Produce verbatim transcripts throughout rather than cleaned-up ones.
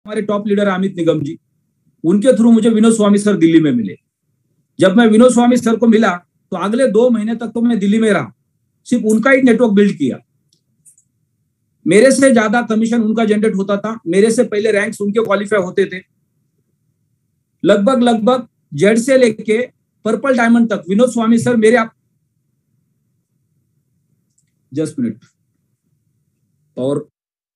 हमारे top leader Amit Nigam ji, उनके through मुझे विनोद स्वामी सर दिल्ली में मिले। जब मैं विनोद स्वामी सर को मिला तो अगले दो महीने तक तो मैं दिल्ली में रहा, सिर्फ उनका ही नेटवर्क बिल्ड किया। मेरे से ज्यादा कमीशन उनका जनरेट होता था, मेरे से पहले रैंक्स उनके क्वालिफाई होते थे। लगभग लगभग जेड से लेके पर्पल डायमंड तक विनोद स्वामी सर मेरे आप जस्ट मिनट और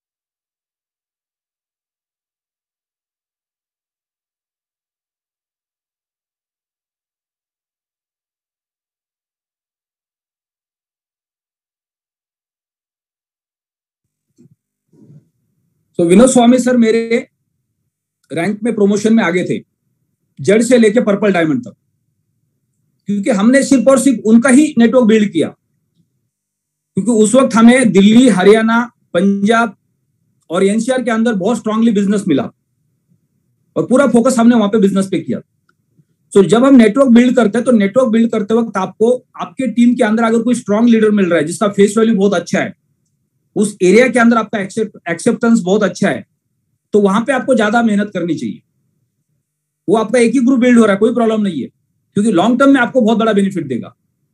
तो विनोद स्वामी सर मेरे रैंक में प्रमोशन में आगे थे, जेड से लेके पर्पल डायमंड तक, क्योंकि हमने सिर्फ और सिर्फ उनका ही नेटवर्क बिल्ड किया। क्योंकि उस वक्त हमें दिल्ली, हरियाणा, पंजाब और एनसीआर के अंदर बहुत स्ट्रांगली बिजनेस मिला और पूरा फोकस हमने वहां पे बिजनेस पे किया। तो जब हम नेटवर्क बिल्ड करते हैं तो नेटवर्क बिल्ड करते वक्त आपको आपके टीम के अंदर अगर कोई स्ट्रांग लीडर मिल रहा है जिसका फेस वैल्यू बहुत अच्छा है, उस एरिया के अंदर आपका एक्सेप्टेंस बहुत अच्छा है, तो वहां पे आपको ज्यादा मेहनत करनी चाहिए। वो आपका एक ही ग्रुप बिल्ड हो रहा है, कोई प्रॉब्लम नहीं है, क्योंकि लॉन्ग टर्म में आपको बहुत बड़ा बेनिफिट देगा।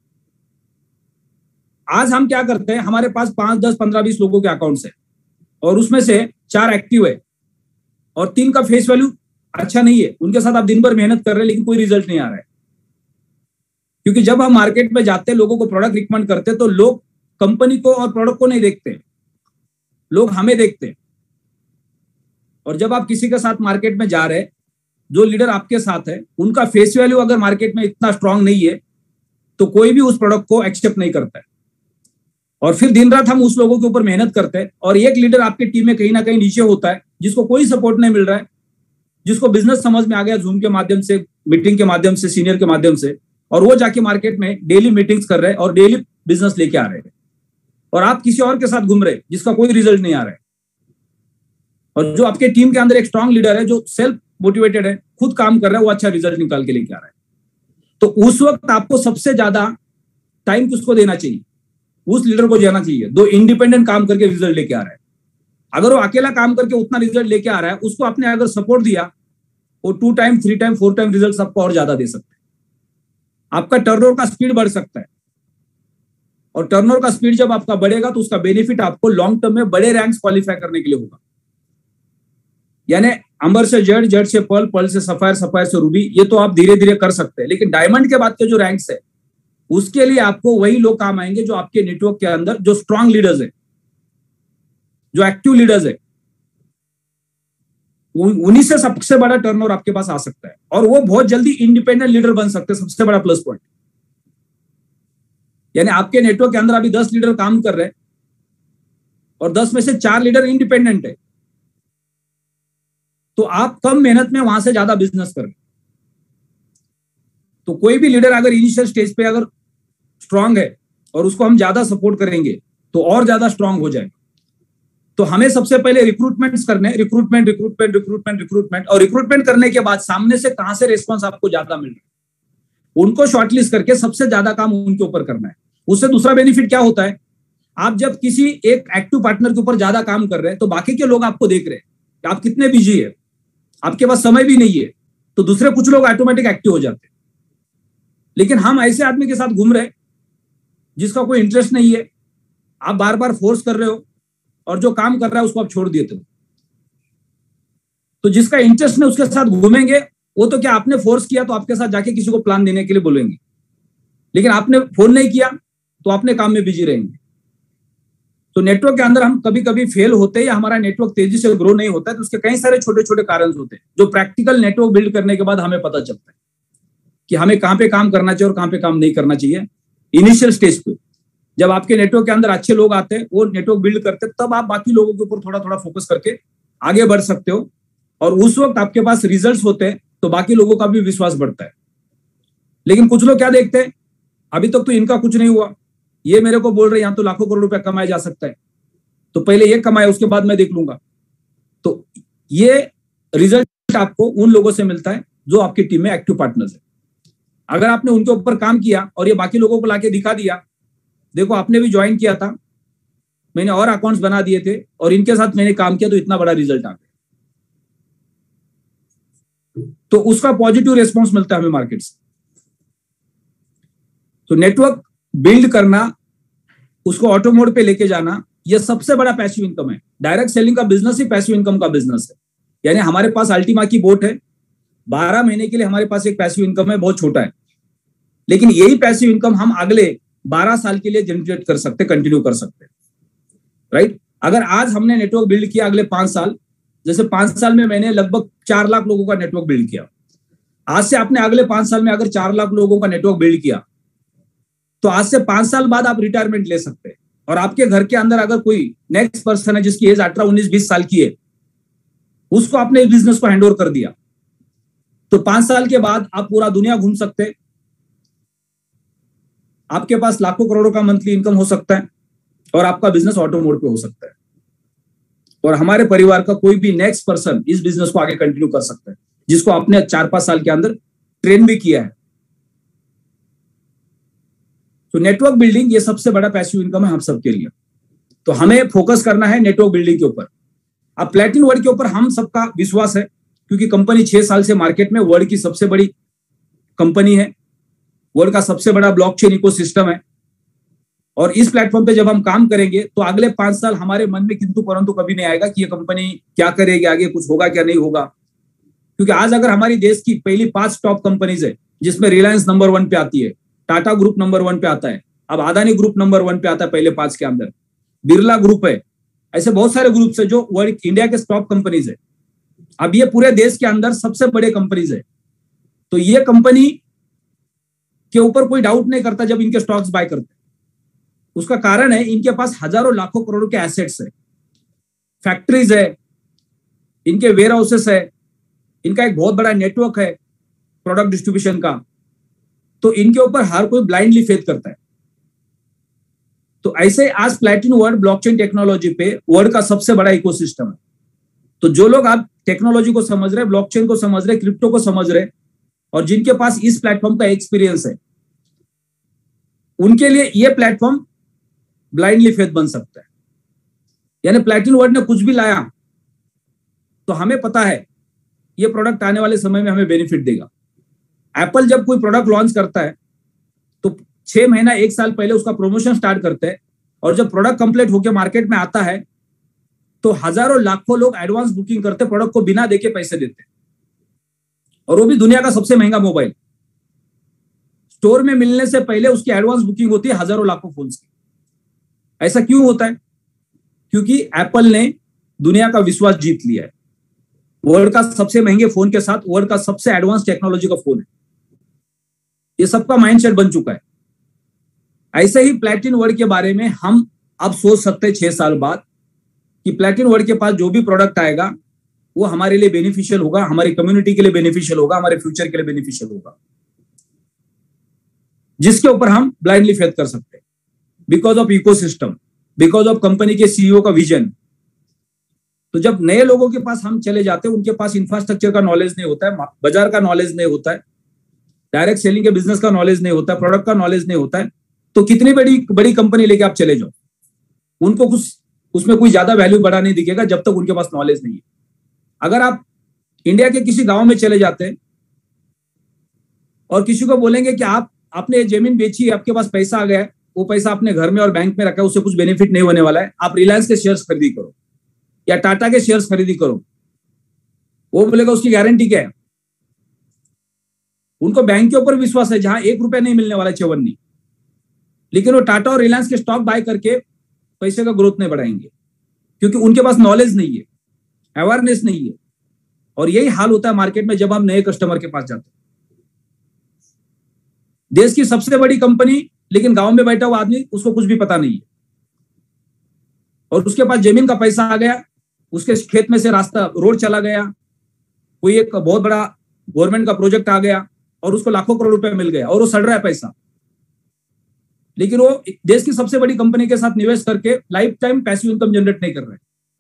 आज हम क्या करते हैं, हमारे पास पांच दस पंद्रह बीस लोगों के अकाउंट्स है और उसमें से चार एक्टिव है और तीन का फेस वैल्यू अच्छा नहीं है, उनके साथ आप दिन भर मेहनत कर रहे हैं लेकिन कोई रिजल्ट नहीं आ रहा है। क्योंकि जब हम मार्केट में जाते हैं, लोगों को प्रोडक्ट रिकमेंड करते हैं, तो लोग कंपनी को और प्रोडक्ट को नहीं देखते, लोग हमें देखते हैं। और जब आप किसी के साथ मार्केट में जा रहे हैं, जो लीडर आपके साथ है उनका फेस वैल्यू अगर मार्केट में इतना स्ट्रांग नहीं है तो कोई भी उस प्रोडक्ट को एक्सेप्ट नहीं करता है। और फिर दिन रात हम उस लोगों के ऊपर मेहनत करते हैं और एक लीडर आपकी टीम में कहीं ना कहीं नीचे होता है, जिसको कोई सपोर्ट नहीं मिल रहा है, जिसको बिजनेस समझ में आ गया जूम के माध्यम से, मीटिंग के माध्यम से, सीनियर के माध्यम से, और वो जाके मार्केट में डेली मीटिंग्स कर रहे हैं और डेली बिजनेस लेके आ रहे हैं, और आप किसी और के साथ घूम रहे जिसका कोई रिजल्ट नहीं आ रहा है। और जो आपके टीम के अंदर एक स्ट्रांग लीडर है, जो सेल्फ मोटिवेटेड है, खुद काम कर रहा है, वो अच्छा रिजल्ट निकाल के लेके आ रहा है। तो उस वक्त आपको सबसे ज्यादा टाइम किसको देना चाहिए? उस लीडर को देना चाहिए जो इंडिपेंडेंट काम करके रिजल्ट लेके आ रहा है। अगर वो अकेला काम करके उतना रिजल्ट लेके आ रहा है, उसको आपने अगर सपोर्ट दिया, वो two time three time four time result आपको और ज्यादा दे सकते हैं। आपका टर्नओवर का स्पीड बढ़ सकता है, और टर्नओवर का स्पीड जब आपका बढ़ेगा तो उसका बेनिफिट आपको लॉन्ग टर्म में बड़े रैंक्स क्वालिफाई करने के लिए होगा। यानी अंबर से जेड, जेड से पर्ल, पर्ल से सफायर, सफायर से रूबी, ये तो आप धीरे धीरे कर सकते हैं, लेकिन डायमंड के बाद के जो रैंक्स है उसके लिए आपको वही लोग काम आएंगे जो आपके नेटवर्क के अंदर जो स्ट्रांग लीडर्स है, जो एक्टिव लीडर्स है, उन्हीं से सबसे बड़ा टर्नओवर आपके पास आ सकता है। और वो बहुत जल्दी इंडिपेंडेंट लीडर बन सकते हैं, सबसे बड़ा प्लस पॉइंट। यानी आपके नेटवर्क के अंदर अभी दस लीडर काम कर रहे हैं और दस में से चार लीडर इंडिपेंडेंट है, तो आप कम मेहनत में वहां से ज्यादा बिजनेस कर रहे हैं। तो कोई भी लीडर अगर इनिशियल स्टेज पे अगर स्ट्रांग है और उसको हम ज्यादा सपोर्ट करेंगे तो और ज्यादा स्ट्रांग हो जाएगा। तो हमें सबसे पहले रिक्रूटमेंट्स करने, रिक्रूटमेंट रिक्रूटमेंट रिक्रूटमेंट रिक्रूटमेंट और रिक्रूटमेंट करने के बाद सामने से कहां से रिस्पॉन्स आपको ज्यादा मिल रहा है, उनको शॉर्टलिस्ट करके सबसे ज्यादा काम उनके ऊपर करना है। उससे दूसरा बेनिफिट क्या होता है, आप जब किसी एक एक्टिव पार्टनर के ऊपर ज्यादा काम कर रहे हैं तो बाकी के लोग आपको देख रहे हैं कि आप कितने बिजी है, आपके पास समय भी नहीं है, तो दूसरे कुछ लोग ऑटोमेटिक एक्टिव हो जाते हैं। लेकिन हम ऐसे आदमी के साथ घूम रहे जिसका कोई इंटरेस्ट नहीं है, आप बार बार फोर्स कर रहे हो और जो काम कर रहा है उसको आप छोड़ देते हो। तो जिसका इंटरेस्ट नहीं उसके साथ घूमेंगे, वो तो क्या आपने फोर्स किया तो आपके साथ जाके किसी को प्लान देने के लिए बोलेंगे, लेकिन आपने फोन नहीं किया तो अपने काम में बिजी रहेंगे। तो नेटवर्क के अंदर हम कभी कभी फेल होते हैं या हमारा नेटवर्क तेजी से ग्रो नहीं होता है, तो उसके कई सारे छोटे छोटे कारण होते हैं जो प्रैक्टिकल नेटवर्क बिल्ड करने के बाद हमें पता चलता है कि हमें कहां पे काम करना चाहिए और कहां पे काम नहीं करना चाहिए। इनिशियल स्टेज पे जब आपके नेटवर्क के अंदर अच्छे लोग आते हैं, वो नेटवर्क बिल्ड करते हैं, तब आप बाकी लोगों के ऊपर थोड़ा थोड़ा फोकस करके आगे बढ़ सकते हो, और उस वक्त आपके पास रिजल्ट्स होते हैं तो बाकी लोगों का भी विश्वास बढ़ता है। लेकिन कुछ लोग क्या देखते हैं, अभी तक तो इनका कुछ नहीं हुआ, ये मेरे को बोल रहे यहाँ तो लाखों करोड़ रुपया कमाया जा सकता है, तो पहले ये कमाए उसके बाद मैं देख लूंगा। तो ये रिजल्ट आपको उन लोगों से मिलता है जो आपकी टीम में एक्टिव पार्टनर्स है। अगर आपने उनके ऊपर काम किया और ये बाकी लोगों को लाके दिखा दिया, देखो आपने भी ज्वाइन किया था, मैंने और अकाउंट्स बना दिए थे और इनके साथ मैंने काम किया तो इतना बड़ा रिजल्ट आ गया। तो उसका पॉजिटिव रिस्पॉन्स मिलता है हमें मार्केट से। तो नेटवर्क बिल्ड करना, उसको ऑटो मोड पे लेके जाना, यह सबसे बड़ा पैसिव इनकम है। डायरेक्ट सेलिंग का बिजनेस ही पैसिव इनकम का बिजनेस है। यानी हमारे पास अल्टीमा की बोट है, बारह महीने के लिए हमारे पास एक पैसिव इनकम है, बहुत छोटा है, लेकिन यही पैसिव इनकम हम अगले बारह साल के लिए जनरेट कर सकते, कंटिन्यू कर सकते, राइट। अगर आज हमने नेटवर्क बिल्ड किया, अगले पांच साल, जैसे पांच साल में मैंने लगभग चार लाख लोगों का नेटवर्क बिल्ड किया, आज से आपने अगले पांच साल में अगर चार लाख लोगों का नेटवर्क बिल्ड किया, तो आज से पांच साल बाद आप रिटायरमेंट ले सकते हैं। और आपके घर के अंदर अगर कोई नेक्स्ट पर्सन है जिसकी एज अठारह उन्नीस बीस साल की है, उसको आपने इस बिजनेस को हैंडओवर कर दिया, तो पांच साल के बाद आप पूरा दुनिया घूम सकते हैं, आपके पास लाखों करोड़ों का मंथली इनकम हो सकता है, और आपका बिजनेस ऑटो मोड पे हो सकता है, और हमारे परिवार का कोई भी नेक्स्ट पर्सन इस बिजनेस को आगे कंटिन्यू कर सकता है, जिसको आपने चार पांच साल के अंदर ट्रेन भी किया है। तो नेटवर्क बिल्डिंग ये सबसे बड़ा पैसिव इनकम है हम सबके लिए। तो हमें फोकस करना है नेटवर्क बिल्डिंग के ऊपर। अब प्लैटिन वर्ल्ड के ऊपर हम सबका विश्वास है, क्योंकि कंपनी छह साल से मार्केट में वर्ल्ड की सबसे बड़ी कंपनी है, वर्ल्ड का सबसे बड़ा ब्लॉकचेन इकोसिस्टम है, और इस प्लेटफॉर्म पे जब हम काम करेंगे तो अगले पांच साल हमारे मन में किंतु परंतु कभी नहीं आएगा कि ये कंपनी क्या करेगी, आगे कुछ होगा क्या नहीं होगा। क्योंकि आज अगर हमारी देश की पहली पांच टॉप कंपनीज है, जिसमें रिलायंस नंबर वन पे आती है, टाटा ग्रुप नंबर वन पे आता है, अब अदानी ग्रुप नंबर वन पे आता है पहले पांच के अंदर, बिरला ग्रुप है, ऐसे बहुत सारे ग्रुप्स है जो वर्ल्ड इंडिया के टॉप कंपनीज है। अब ये पूरे देश के अंदर सबसे बड़े कंपनीज है, तो ये कंपनी के ऊपर कोई डाउट नहीं करता जब इनके स्टॉक्स बाय करते। उसका कारण है इनके पास हजारों लाखों करोड़ों के एसेट्स है, फैक्ट्रीज है, इनके वेयर हाउसेस है, इनका एक बहुत बड़ा नेटवर्क है प्रोडक्ट डिस्ट्रीब्यूशन का, तो इनके ऊपर हर कोई ब्लाइंडली फेथ करता है। तो ऐसे आज प्लैटिन वर्ल्ड ब्लॉकचेन टेक्नोलॉजी पे वर्ल्ड का सबसे बड़ा इकोसिस्टम है। तो जो लोग आप टेक्नोलॉजी को समझ रहे, ब्लॉकचेन को समझ रहे, क्रिप्टो को समझ रहे, और जिनके पास इस प्लेटफॉर्म का एक्सपीरियंस है, उनके लिए यह प्लेटफॉर्म ब्लाइंडली फेथ बन सकता है। यानी प्लैटिन वर्ल्ड ने कुछ भी लाया तो हमें पता है ये प्रोडक्ट आने वाले समय में हमें बेनिफिट देगा। एप्पल जब कोई प्रोडक्ट लॉन्च करता है तो छह महीना एक साल पहले उसका प्रमोशन स्टार्ट करते हैं, और जब प्रोडक्ट कंप्लीट होकर मार्केट में आता है तो हजारों लाखों लोग एडवांस बुकिंग करते, प्रोडक्ट को बिना देके पैसे देते, और वो भी दुनिया का सबसे महंगा मोबाइल। स्टोर में मिलने से पहले उसकी एडवांस बुकिंग होती है हजारों लाखों फोन्स की। ऐसा क्यों होता है? क्योंकि एप्पल ने दुनिया का विश्वास जीत लिया है। वर्ल्ड का सबसे महंगे फोन के साथ वर्ल्ड का सबसे एडवांस टेक्नोलॉजी का फोन है, ये सबका माइंडसेट बन चुका है। ऐसे ही प्लैटिन वर्ल्ड के बारे में हम अब सोच सकते हैं छह साल बाद कि प्लैटिन वर्ल्ड के पास जो भी प्रोडक्ट आएगा वो हमारे लिए बेनिफिशियल होगा, हमारी कम्युनिटी के लिए बेनिफिशियल होगा, हमारे फ्यूचर के लिए बेनिफिशियल होगा, जिसके ऊपर हम ब्लाइंडली फेथ कर सकते हैं, because of ecosystem, because of company के सीईओ का विजन। तो जब नए लोगों के पास हम चले जाते हैं, उनके पास इंफ्रास्ट्रक्चर का नॉलेज नहीं होता है, बाजार का नॉलेज नहीं होता है, डायरेक्ट सेलिंग के बिजनेस का नॉलेज नहीं होता है, प्रोडक्ट का नॉलेज नहीं होता है, तो कितनी बड़ी बड़ी कंपनी लेके आप चले जाओ, उनको कुछ उसमें कोई ज्यादा वैल्यू बढ़ा नहीं दिखेगा जब तक उनके पास नॉलेज नहीं है। अगर आप इंडिया के किसी गांव में चले जाते हैं और किसी को बोलेंगे कि आप आपने जमीन बेची, आपके पास पैसा आ गया है, वो पैसा अपने घर में और बैंक में रखा है, उससे कुछ बेनिफिट नहीं होने वाला है, आप रिलायंस के शेयर्स खरीदी करो या टाटा के शेयर्स खरीदी करो, वो बोलेगा उसकी गारंटी क्या है? उनको बैंक के ऊपर विश्वास है जहां एक रुपया नहीं मिलने वाला चवन्नी, लेकिन वो टाटा और रिलायंस के स्टॉक बाय करके पैसे का ग्रोथ नहीं बढ़ाएंगे, क्योंकि उनके पास नॉलेज नहीं है, अवेयरनेस नहीं है। और यही हाल होता है मार्केट में जब हम नए कस्टमर के पास जाते हैं। देश की सबसे बड़ी कंपनी, लेकिन गांव में बैठा हुआ आदमी, उसको कुछ भी पता नहीं है, और उसके पास जमीन का पैसा आ गया, उसके खेत में से रास्ता रोड चला गया, कोई एक बहुत बड़ा गवर्नमेंट का प्रोजेक्ट आ गया और उसको लाखों करोड़ रुपए मिल गया और वो सड़ रहा है पैसा, लेकिन वो देश की सबसे बड़ी कंपनी के साथ निवेश करके life time passive income generate नहीं कर रहे।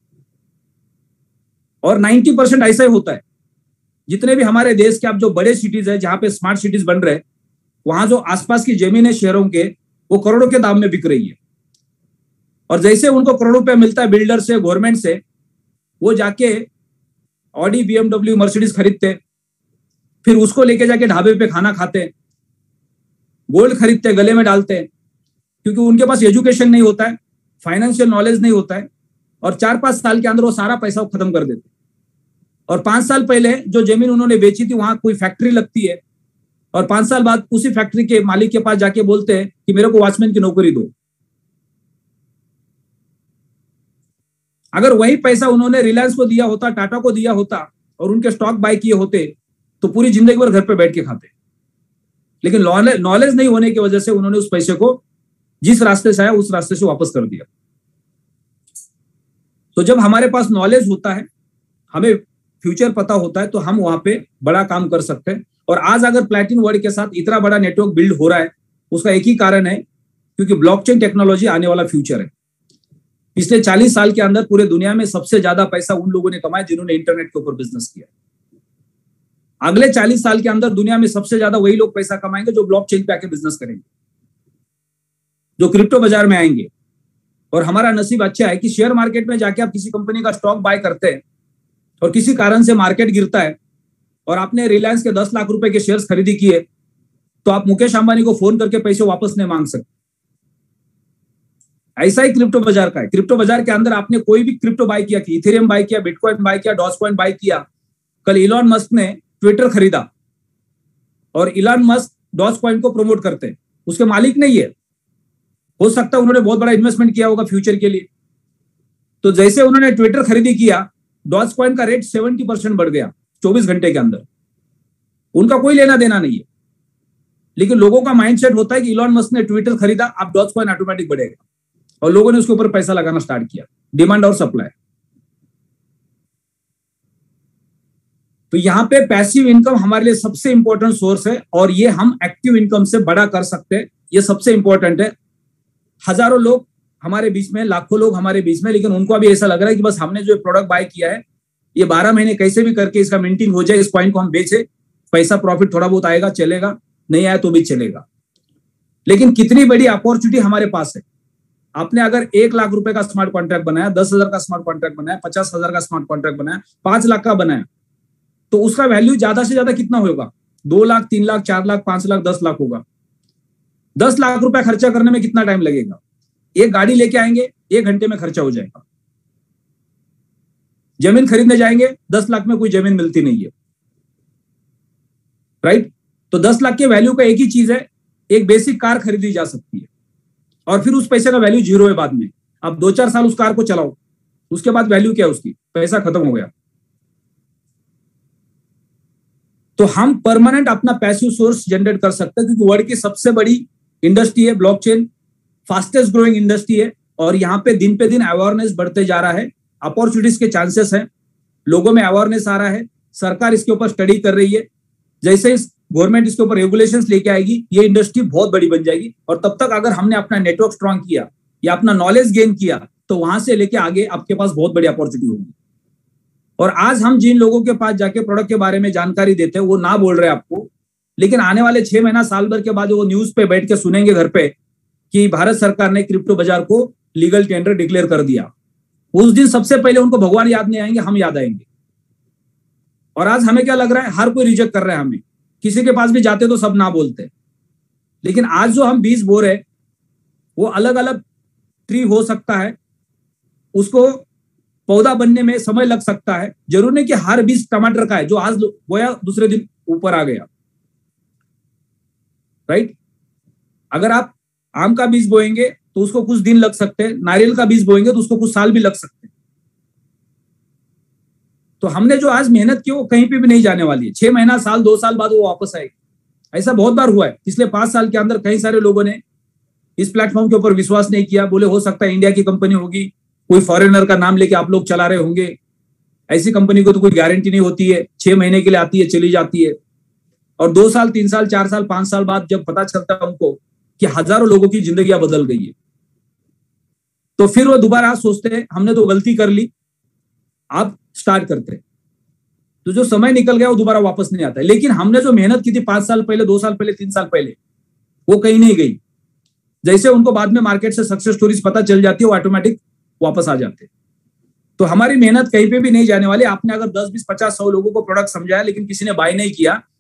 और नब्बे परसेंट ऐसा ही होता है। जितने भी हमारे देश के अब जो बड़े सिटीज है, जहां पे स्मार्ट सिटीज बन रहे हैं, वहां जो आसपास की जमीन है शहरों के, वो करोड़ों के दाम में बिक रही है, और जैसे उनको करोड़ों रुपया मिलता है बिल्डर से, गवर्नमेंट से, वो जाके ऑडी, बीएमडब्ल्यू, मर्सिडीज खरीदते, फिर उसको लेके जाके ढाबे पे खाना खाते हैं, गोल्ड खरीदते हैं, गले में डालते हैं, क्योंकि उनके पास एजुकेशन नहीं होता है, फाइनेंशियल नॉलेज नहीं होता है, और चार पांच साल के अंदर वो सारा पैसा खत्म कर देते हैं। और पांच साल पहले जो जमीन उन्होंने बेची थी वहां कोई फैक्ट्री लगती है, और पांच साल बाद उसी फैक्ट्री के मालिक के पास जाके बोलते हैं कि मेरे को वॉचमैन की नौकरी दो। अगर वही पैसा उन्होंने रिलायंस को दिया होता, टाटा को दिया होता और उनके स्टॉक बाय किए होते तो पूरी जिंदगी भर घर पे बैठ के खाते। लेकिन नॉलेज नहीं होने की वजह से उन्होंने उस पैसे को जिस रास्ते से आया उस रास्ते से वापस कर दिया। तो जब हमारे पास नॉलेज होता है, हमें फ्यूचर पता होता है, तो हम वहां पे बड़ा काम कर सकते हैं। और आज अगर प्लैटिन वर्ल्ड के साथ इतना बड़ा नेटवर्क बिल्ड हो रहा है, उसका एक ही कारण है, क्योंकि ब्लॉकचेन टेक्नोलॉजी आने वाला फ्यूचर है। पिछले चालीस साल के अंदर पूरे दुनिया में सबसे ज्यादा पैसा उन लोगों ने कमाया जिन्होंने इंटरनेट के ऊपर बिजनेस किया। अगले चालीस साल के अंदर दुनिया में सबसे ज्यादा वही लोग पैसा कमाएंगे जो ब्लॉकचेन पे आके बिजनेस करेंगे, जो क्रिप्टो बाजार में आएंगे। और हमारा नसीब अच्छा है कि शेयर मार्केट में जाके आप किसी कंपनी का स्टॉक बाय करते हैं और किसी कारण से मार्केट गिरता है और आपने रिलायंस के दस लाख रुपए के शेयर्स खरीदी किए, तो आप मुकेश अंबानी को फोन करके पैसे वापस नहीं मांग सकते। ऐसा ही क्रिप्टो बाजार का है। क्रिप्टो बाजार के अंदर आपने कोई भी क्रिप्टो बाय किया, इथेरियम बाय किया, बिटकॉइन बाय किया, डॉजकॉइन बाय किया। कल इलॉन मस्क ने ट्विटर खरीदा और इलॉन मस्क डॉजकॉइन को प्रमोट करते हैं, उसके मालिक नहीं है। हो सकता है उन्होंने बहुत बड़ा इन्वेस्टमेंट किया होगा फ्यूचर के लिए। तो जैसे उन्होंने ट्विटर खरीदी किया, डॉजकॉइन का रेट सत्तर परसेंट बढ़ गया चौबीस घंटे के अंदर। उनका कोई लेना देना नहीं है, लेकिन लोगों का माइंडसेट होता है कि इलॉन मस्क ने ट्विटर खरीदा, अब डॉजकॉइन ऑटोमेटिक बढ़ेगा, और लोगों ने उसके ऊपर पैसा लगाना स्टार्ट किया। डिमांड और सप्लाई। तो यहां पे पैसिव इनकम हमारे लिए सबसे इंपॉर्टेंट सोर्स है, और ये हम एक्टिव इनकम से बड़ा कर सकते हैं। ये सबसे इंपॉर्टेंट है। हजारों लोग हमारे बीच में, लाखों लोग हमारे बीच में, लेकिन उनको अभी ऐसा लग रहा है कि बस हमने जो प्रोडक्ट बाय किया है, ये बारह महीने कैसे भी करके इसका मिंटिंग हो जाए, इस कॉइन को हम बेचे, पैसा प्रॉफिट थोड़ा बहुत आएगा, चलेगा, नहीं आया तो भी चलेगा। लेकिन कितनी बड़ी अपॉर्चुनिटी हमारे पास है। आपने अगर एक लाख रुपए का स्मार्ट कॉन्ट्रैक्ट बनाया, दस हजार का स्मार्ट कॉन्ट्रैक्ट बनाया, पचास हजार का स्मार्ट कॉन्ट्रैक्ट बनाया, पांच लाख का बनाया, तो उसका वैल्यू ज्यादा से ज्यादा कितना होगा? दो लाख, तीन लाख, चार लाख, पांच लाख, दस लाख होगा। दस लाख रुपया खर्चा करने में कितना टाइम लगेगा? एक गाड़ी लेके आएंगे, एक घंटे में खर्चा हो जाएगा। जमीन खरीदने जाएंगे, दस लाख में कोई जमीन मिलती नहीं है, राइट? तो दस लाख के वैल्यू का एक ही चीज है, एक बेसिक कार खरीदी जा सकती है, और फिर उस पैसे का वैल्यू जीरो है बाद में। अब दो चार साल उस कार को चलाओ, उसके बाद वैल्यू क्या है उसकी? पैसा खत्म हो गया। तो हम परमानेंट अपना पैसिव सोर्स जनरेट कर सकते हैं, क्योंकि वर्ल्ड की सबसे बड़ी इंडस्ट्री है ब्लॉकचेन, फास्टेस्ट ग्रोइंग इंडस्ट्री है, और यहाँ पे दिन पे दिन अवेयरनेस बढ़ते जा रहा है। अपॉर्चुनिटीज के चांसेस हैं, लोगों में अवेयरनेस आ रहा है, सरकार इसके ऊपर स्टडी कर रही है। जैसे इस गवर्नमेंट इसके ऊपर रेगुलेशंस लेके आएगी, ये इंडस्ट्री बहुत बड़ी बन जाएगी। और तब तक अगर हमने अपना नेटवर्क स्ट्रांग किया या अपना नॉलेज गेन किया, तो वहां से लेके आगे आपके पास बहुत बड़ी अपॉर्चुनिटी होगी। और आज हम जिन लोगों के पास जाके प्रोडक्ट के बारे में जानकारी देते हैं, वो ना बोल रहे आपको, लेकिन आने वाले छह महीना साल भर के बाद वो न्यूज पे बैठ के सुनेंगे घर पे कि भारत सरकार ने क्रिप्टो बाजार को लीगल टेंडर डिक्लेयर कर दिया। उस दिन सबसे पहले उनको भगवान याद नहीं आएंगे, हम याद आएंगे। और आज हमें क्या लग रहा है, हर कोई रिजेक्ट कर रहा है हमें। किसी के पास भी जाते तो सब ना बोलते, लेकिन आज जो हम बीज बो रहे, वो अलग अलग ट्री हो सकता है, उसको पौधा बनने में समय लग सकता है। जरूर नहीं कि हर बीज टमाटर का है, जो आज बोया दूसरे दिन ऊपर आ गया, राइट? अगर आप आम का बीज बोएंगे तो उसको कुछ दिन लग सकते हैं, नारियल का बीज बोएंगे तो उसको कुछ साल भी लग सकते हैं। तो हमने जो आज मेहनत की वो कहीं पे भी नहीं जाने वाली है। छह महीना, साल, दो साल बाद वो वापस आएगी। ऐसा बहुत बार हुआ है। पिछले पांच साल के अंदर कई सारे लोगों ने इस प्लेटफॉर्म के ऊपर विश्वास नहीं किया, बोले हो सकता है इंडिया की कंपनी होगी, कोई फॉरेनर का नाम लेके आप लोग चला रहे होंगे। ऐसी कंपनी को तो कोई गारंटी नहीं होती है, छह महीने के लिए आती है, चली जाती है। और दो साल, तीन साल, चार साल, पांच साल बाद जब पता चलता है उनको कि हजारों लोगों की जिंदगियां बदल गई है, तो फिर वो दोबारा सोचते हैं हमने तो गलती कर ली, आप स्टार्ट करते हैं। तो जो समय निकल गया वो दोबारा वापस नहीं आता है। लेकिन हमने जो मेहनत की थी पांच साल पहले, दो साल पहले, तीन साल पहले, वो कहीं नहीं गई। जैसे उनको बाद में मार्केट से सक्सेस स्टोरीज पता चल जाती है, वो ऑटोमेटिक वापस आ जाते हैं। तो हमारी मेहनत कहीं पे भी नहीं जाने वाली। आपने अगर दस, बीस, पचास, सौ लोगों को प्रोडक्ट समझाया लेकिन किसी ने बाय नहीं किया,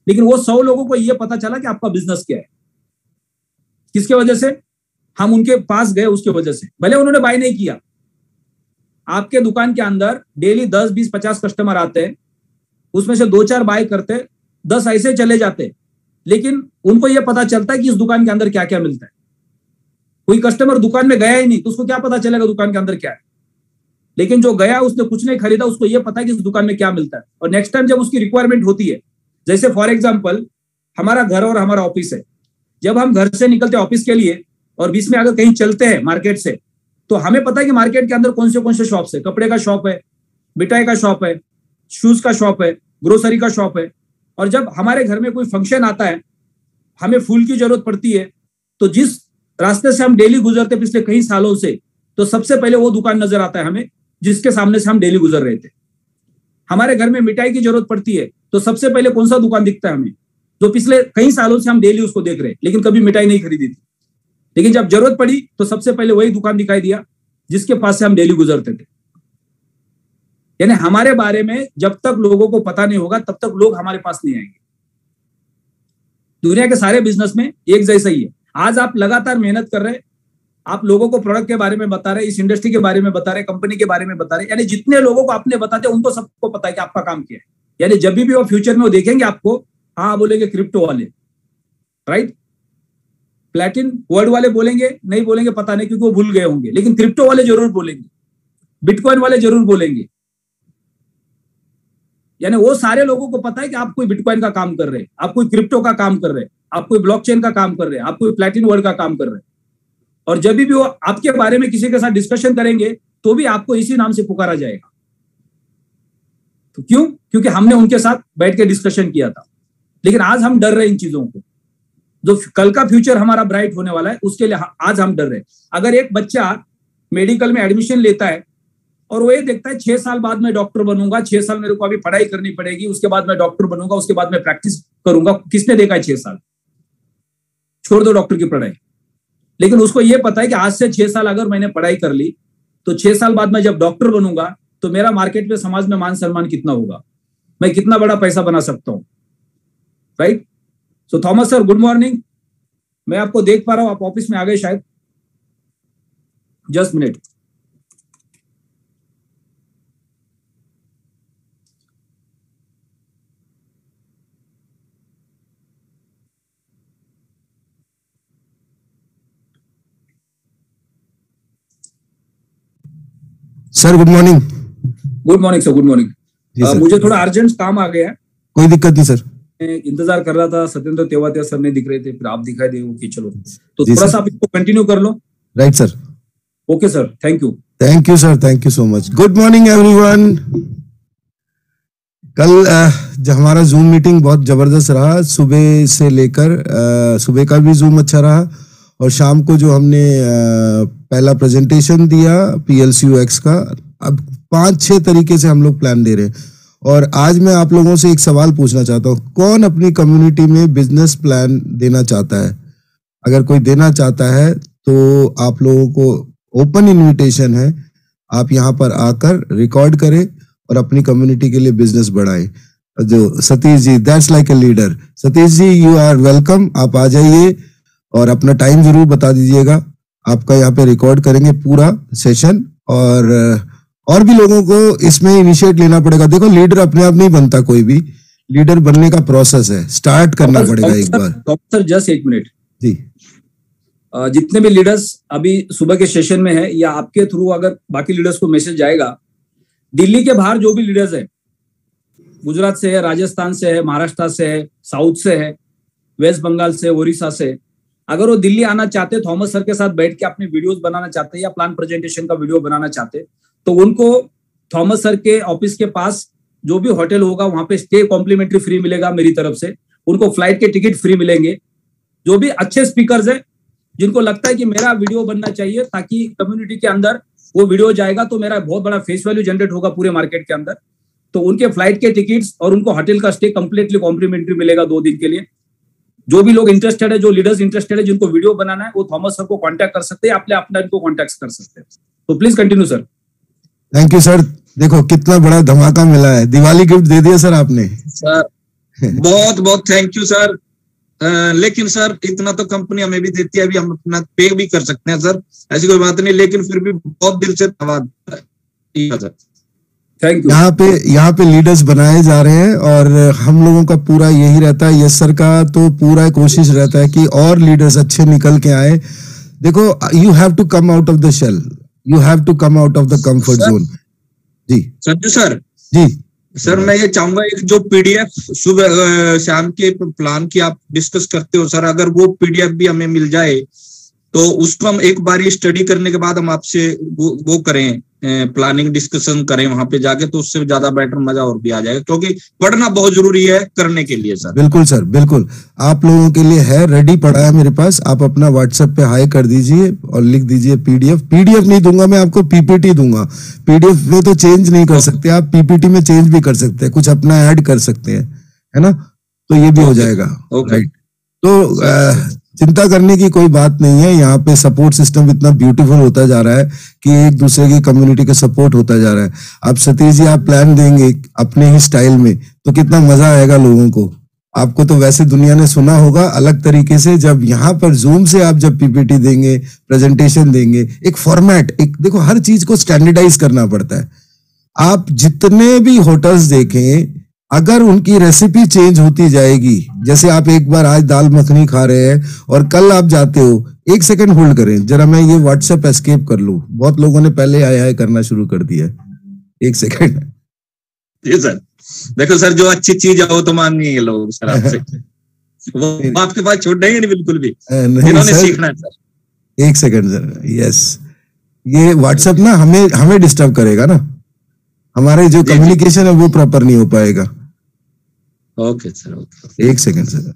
लेकिन वो सौ लोगों को ये पता चला कि आपका बिजनेस क्या है। किसके वजह से? हम उनके पास गए उसके वजह से। भले उन्होंने बाय नहीं किया, आपके दुकान के अंदर डेली दस बीस पचास कस्टमर आते हैं, उसमें से दो चार बाय करते, दस ऐसे चले जाते, लेकिन उनको यह पता चलता है कि इस दुकान के अंदर क्या क्या मिलता है। कोई कस्टमर दुकान में गया ही नहीं तो उसको क्या पता चलेगा दुकान के अंदर क्या है। लेकिन जो गया उसने कुछ नहीं खरीदा, उसको यह पता है कि इस दुकान में क्या मिलता है। और नेक्स्ट टाइम जब उसकी रिक्वायरमेंट होती है, जैसे फॉर एग्जाम्पल हमारा घर और हमारा ऑफिस है, जब हम घर से निकलते ऑफिस के लिए और बीच में अगर कहीं चलते हैं मार्केट से, तो हमें पता है कि मार्केट के अंदर कौन से कौन से शॉप्स है। कपड़े का शॉप है, मिठाई का शॉप है, शूज का शॉप है, ग्रोसरी का शॉप है। और जब हमारे घर में कोई फंक्शन आता है, हमें फूल की जरूरत पड़ती है, तो जिस रास्ते से हम डेली गुजरते पिछले कई सालों से, तो सबसे पहले वो दुकान नजर आता है हमें जिसके सामने से हम डेली गुजर रहे थे। हमारे घर में मिठाई की जरूरत पड़ती है तो सबसे पहले कौन सा दुकान दिखता है हमें, जो पिछले कई सालों से हम डेली उसको देख रहे हैं, लेकिन कभी मिठाई नहीं खरीदी थी। लेकिन जब जरूरत पड़ी तो सबसे पहले वही दुकान दिखाई दिया जिसके पास से हम डेली गुजरते थे। यानी हमारे बारे में जब तक लोगों को पता नहीं होगा तब तक लोग हमारे पास नहीं आएंगे। दुनिया के सारे बिजनेस में एक जैसा ही है। आज आप लगातार मेहनत कर रहे हैं, आप लोगों को प्रोडक्ट के बारे में बता रहे, इस इंडस्ट्री के बारे में बता रहे, कंपनी के बारे में बता रहे, यानी जितने लोगों को आपने बताते उनको सबको पता है कि आपका काम क्या है। यानी जब भी वो फ्यूचर में वो देखेंगे आपको, हाँ बोलेंगे क्रिप्टो वाले, राइट। प्लैटिन वर्ल्ड वाले बोलेंगे नहीं बोलेंगे पता नहीं, क्योंकि वो भूल गए होंगे, लेकिन क्रिप्टो वाले जरूर बोलेंगे, बिटकॉइन वाले जरूर बोलेंगे। यानी वो सारे लोगों को पता है कि आप कोई बिटकॉइन का काम कर रहे हैं, आप कोई क्रिप्टो का काम कर रहे हैं, आप कोई ब्लॉकचेन का काम कर रहे हैं, आप कोई प्लैटिन वर्ल्ड का काम कर रहे हैं। और जब भी वो आपके बारे में किसी के साथ डिस्कशन करेंगे तो भी आपको इसी नाम से पुकारा जाएगा। तो क्यों? क्योंकि हमने उनके साथ बैठ के डिस्कशन किया था। लेकिन आज हम डर रहे हैं इन चीजों को। जो कल का फ्यूचर हमारा ब्राइट होने वाला है उसके लिए आज हम डर रहे हैं। अगर एक बच्चा मेडिकल में एडमिशन लेता है और वो ये देखता है छह साल बाद मैं डॉक्टर बनूंगा, छह साल मेरे को अभी पढ़ाई करनी पड़ेगी, उसके बाद मैं डॉक्टर बनूंगा, उसके बाद मैं प्रैक्टिस करूंगा। किसने देखा है छह साल? छोड़ दो डॉक्टर की पढ़ाई। लेकिन उसको ये पता है कि आज से छह साल अगर मैंने पढ़ाई कर ली तो छह साल बाद मैं जब डॉक्टर बनूंगा तो मेरा मार्केट में समाज में मान सम्मान कितना होगा, मैं कितना बड़ा पैसा बना सकता हूं, right. So Thomas sir, good morning. मैं आपको देख पा रहा हूं, आप ऑफिस में आ गए शायद। Just minute. Sir good morning. Good morning sir, good morning. मुझे थोड़ा अर्जेंट काम आ गया है। कोई दिक्कत नहीं सर। इंतजार कर रहा था, सत्येंद्र तेवातिया सर नहीं दिख रहे थे, फिर आप दिखाई दे कि चलो तो थोड़ा सा आप इसको कंटिन्यू कर लो। Right sir. Okay sir, thank you. Thank you sir, thank you so much. Good morning everyone. कल जब हमारा जूम मीटिंग बहुत जबरदस्त रहा, सुबह से लेकर सुबह का भी जूम अच्छा रहा और शाम को जो हमने पहला प्रेजेंटेशन दिया पीएलसीयूएक्स का, अब पांच छह तरीके से हम लोग प्लान दे रहे हैं। और आज मैं आप लोगों से एक सवाल पूछना चाहता हूँ, कौन अपनी कम्युनिटी में बिजनेस प्लान देना चाहता है? अगर कोई देना चाहता है तो आप लोगों को ओपन इनविटेशन है, आप यहाँ पर आकर रिकॉर्ड करें और अपनी कम्युनिटी के लिए बिजनेस बढ़ाएं। जो Satish ji, that's like a leader. Satish ji you are welcome, आप आ जाइए और अपना टाइम जरूर बता दीजिएगा। आपका यहाँ पे रिकॉर्ड करेंगे पूरा सेशन और और भी लोगों को इसमें इनिशिएट लेना पड़ेगा। देखो लीडर अपने आप नहीं बनता, कोई भी लीडर बनने का प्रोसेस है, स्टार्ट करना पड़ेगा एक बार। सर जस्ट एक मिनट जी। जितने भी लीडर्स अभी सुबह के सेशन में है या आपके थ्रू अगर बाकी लीडर्स को मैसेज जाएगा, दिल्ली के बाहर जो भी लीडर्स है, गुजरात से है, राजस्थान से है, महाराष्ट्र से है, साउथ से है, वेस्ट बंगाल से, ओडिशा से, अगर वो दिल्ली आना चाहते, थॉमस सर के साथ बैठ के अपने वीडियोस बनाना चाहते या प्लान प्रेजेंटेशन का वीडियो बनाना चाहते, तो उनको थॉमस सर के ऑफिस के पास जो भी होटल होगा वहां पे स्टे कॉम्प्लीमेंट्री फ्री मिलेगा मेरी तरफ से। उनको फ्लाइट के टिकट फ्री मिलेंगे। जो भी अच्छे स्पीकर्स हैं जिनको लगता है कि मेरा वीडियो बनना चाहिए ताकि कम्युनिटी के अंदर वो वीडियो जाएगा तो मेरा बहुत बड़ा फेस वैल्यू जनरेट होगा पूरे मार्केट के अंदर, तो उनके फ्लाइट के टिकट्स और उनको होटल का स्टे कंप्लीटली कॉम्प्लीमेंट्री मिलेगा दो दिन के लिए। जो भी लोग इंटरेस्टेड है, जो लीडर्स इंटरेस्टेड है, जिनको वीडियो बनाना है, वो थॉमस सर को कांटेक्ट कर सकते हैं, अपने अपना इनको कांटेक्ट कर सकते हैं। तो please continue sir. Thank you sir. देखो कितना बड़ा धमाका मिला है, दिवाली गिफ्ट दे दिया सर आपने। सर बहुत बहुत थैंक यू सर। uh, लेकिन सर इतना तो कंपनी हमें भी देती है, अभी हम अपना पे भी कर सकते हैं सर, ऐसी कोई बात नहीं, लेकिन फिर भी बहुत दिल से धन्यवाद सर। Thank you. यहाँ पे यहाँ पे लीडर्स बनाए जा रहे हैं और हम लोगों का पूरा यही रहता है, यस सर का तो पूरा कोशिश रहता है कि और लीडर्स अच्छे निकल के आए। देखो, you have to come out of the shell, you have to come out of the comfort zone. जी संजू सर। जी सर मैं ये चाहूंगा, एक जो पीडीएफ सुबह शाम के प्लान की आप डिस्कस करते हो सर, अगर वो पीडीएफ भी हमें मिल जाए तो उसको हम एक बार स्टडी करने के बाद हम आपसे वो, वो करें, प्लानिंग डिस्कशन करें वहां पे जाके, तो उससे ज्यादा बेटर मजा और भी आ जाएगा, क्योंकि पढ़ना बहुत जरूरी है करने के लिए सर। बिल्कुल सर, बिल्कुल आप लोगों के लिए है, रेडी पड़ा है मेरे पास। आप अपना व्हाट्सएप पे हाई कर दीजिए और लिख दीजिए पीडीएफ। पीडीएफ नहीं दूंगा मैं आपको, पीपीटी दूंगा। पीडीएफ में तो चेंज नहीं कर सकते आप, पीपीटी में चेंज भी कर सकते हैं, कुछ अपना ऐड कर सकते हैं, है ना, तो ये भी हो जाएगा। राइट, तो चिंता करने की कोई बात नहीं है। यहाँ पे सपोर्ट सिस्टम इतना ब्यूटीफुल होता जा रहा है कि एक दूसरे की कम्युनिटी का सपोर्ट होता जा रहा है। अब सतीश जी आप प्लान देंगे अपने ही स्टाइल में तो कितना मजा आएगा लोगों को। आपको तो वैसे दुनिया ने सुना होगा अलग तरीके से, जब यहाँ पर जूम से आप जब पीपीटी देंगे, प्रेजेंटेशन देंगे, एक फॉर्मेट, एक देखो हर चीज को स्टैंडर्डाइज करना पड़ता है। आप जितने भी होटल्स देखें, अगर उनकी रेसिपी चेंज होती जाएगी, जैसे आप एक बार आज दाल मखनी खा रहे हैं और कल आप जाते हो, एक सेकंड होल्ड करें जरा, मैं ये व्हाट्सएप एस्केप कर लूं। बहुत लोगों ने पहले आया है करना शुरू कर दिया है, एक सेकंड। जी सर, देखो सर, जो अच्छी चीज है वो तो माननी है लोग सर आपसे, वो आपके पास छोड़ेंगे नहीं बिल्कुल भी, इन्होंने सीखना है सर। एक सेकंड सर, यस, ये व्हाट्सएप ना हमें हमें डिस्टर्ब करेगा ना, हमारे जो कम्युनिकेशन है वो प्रॉपर नहीं हो पाएगा। ओके सर, ओके, एक सेकंड सर।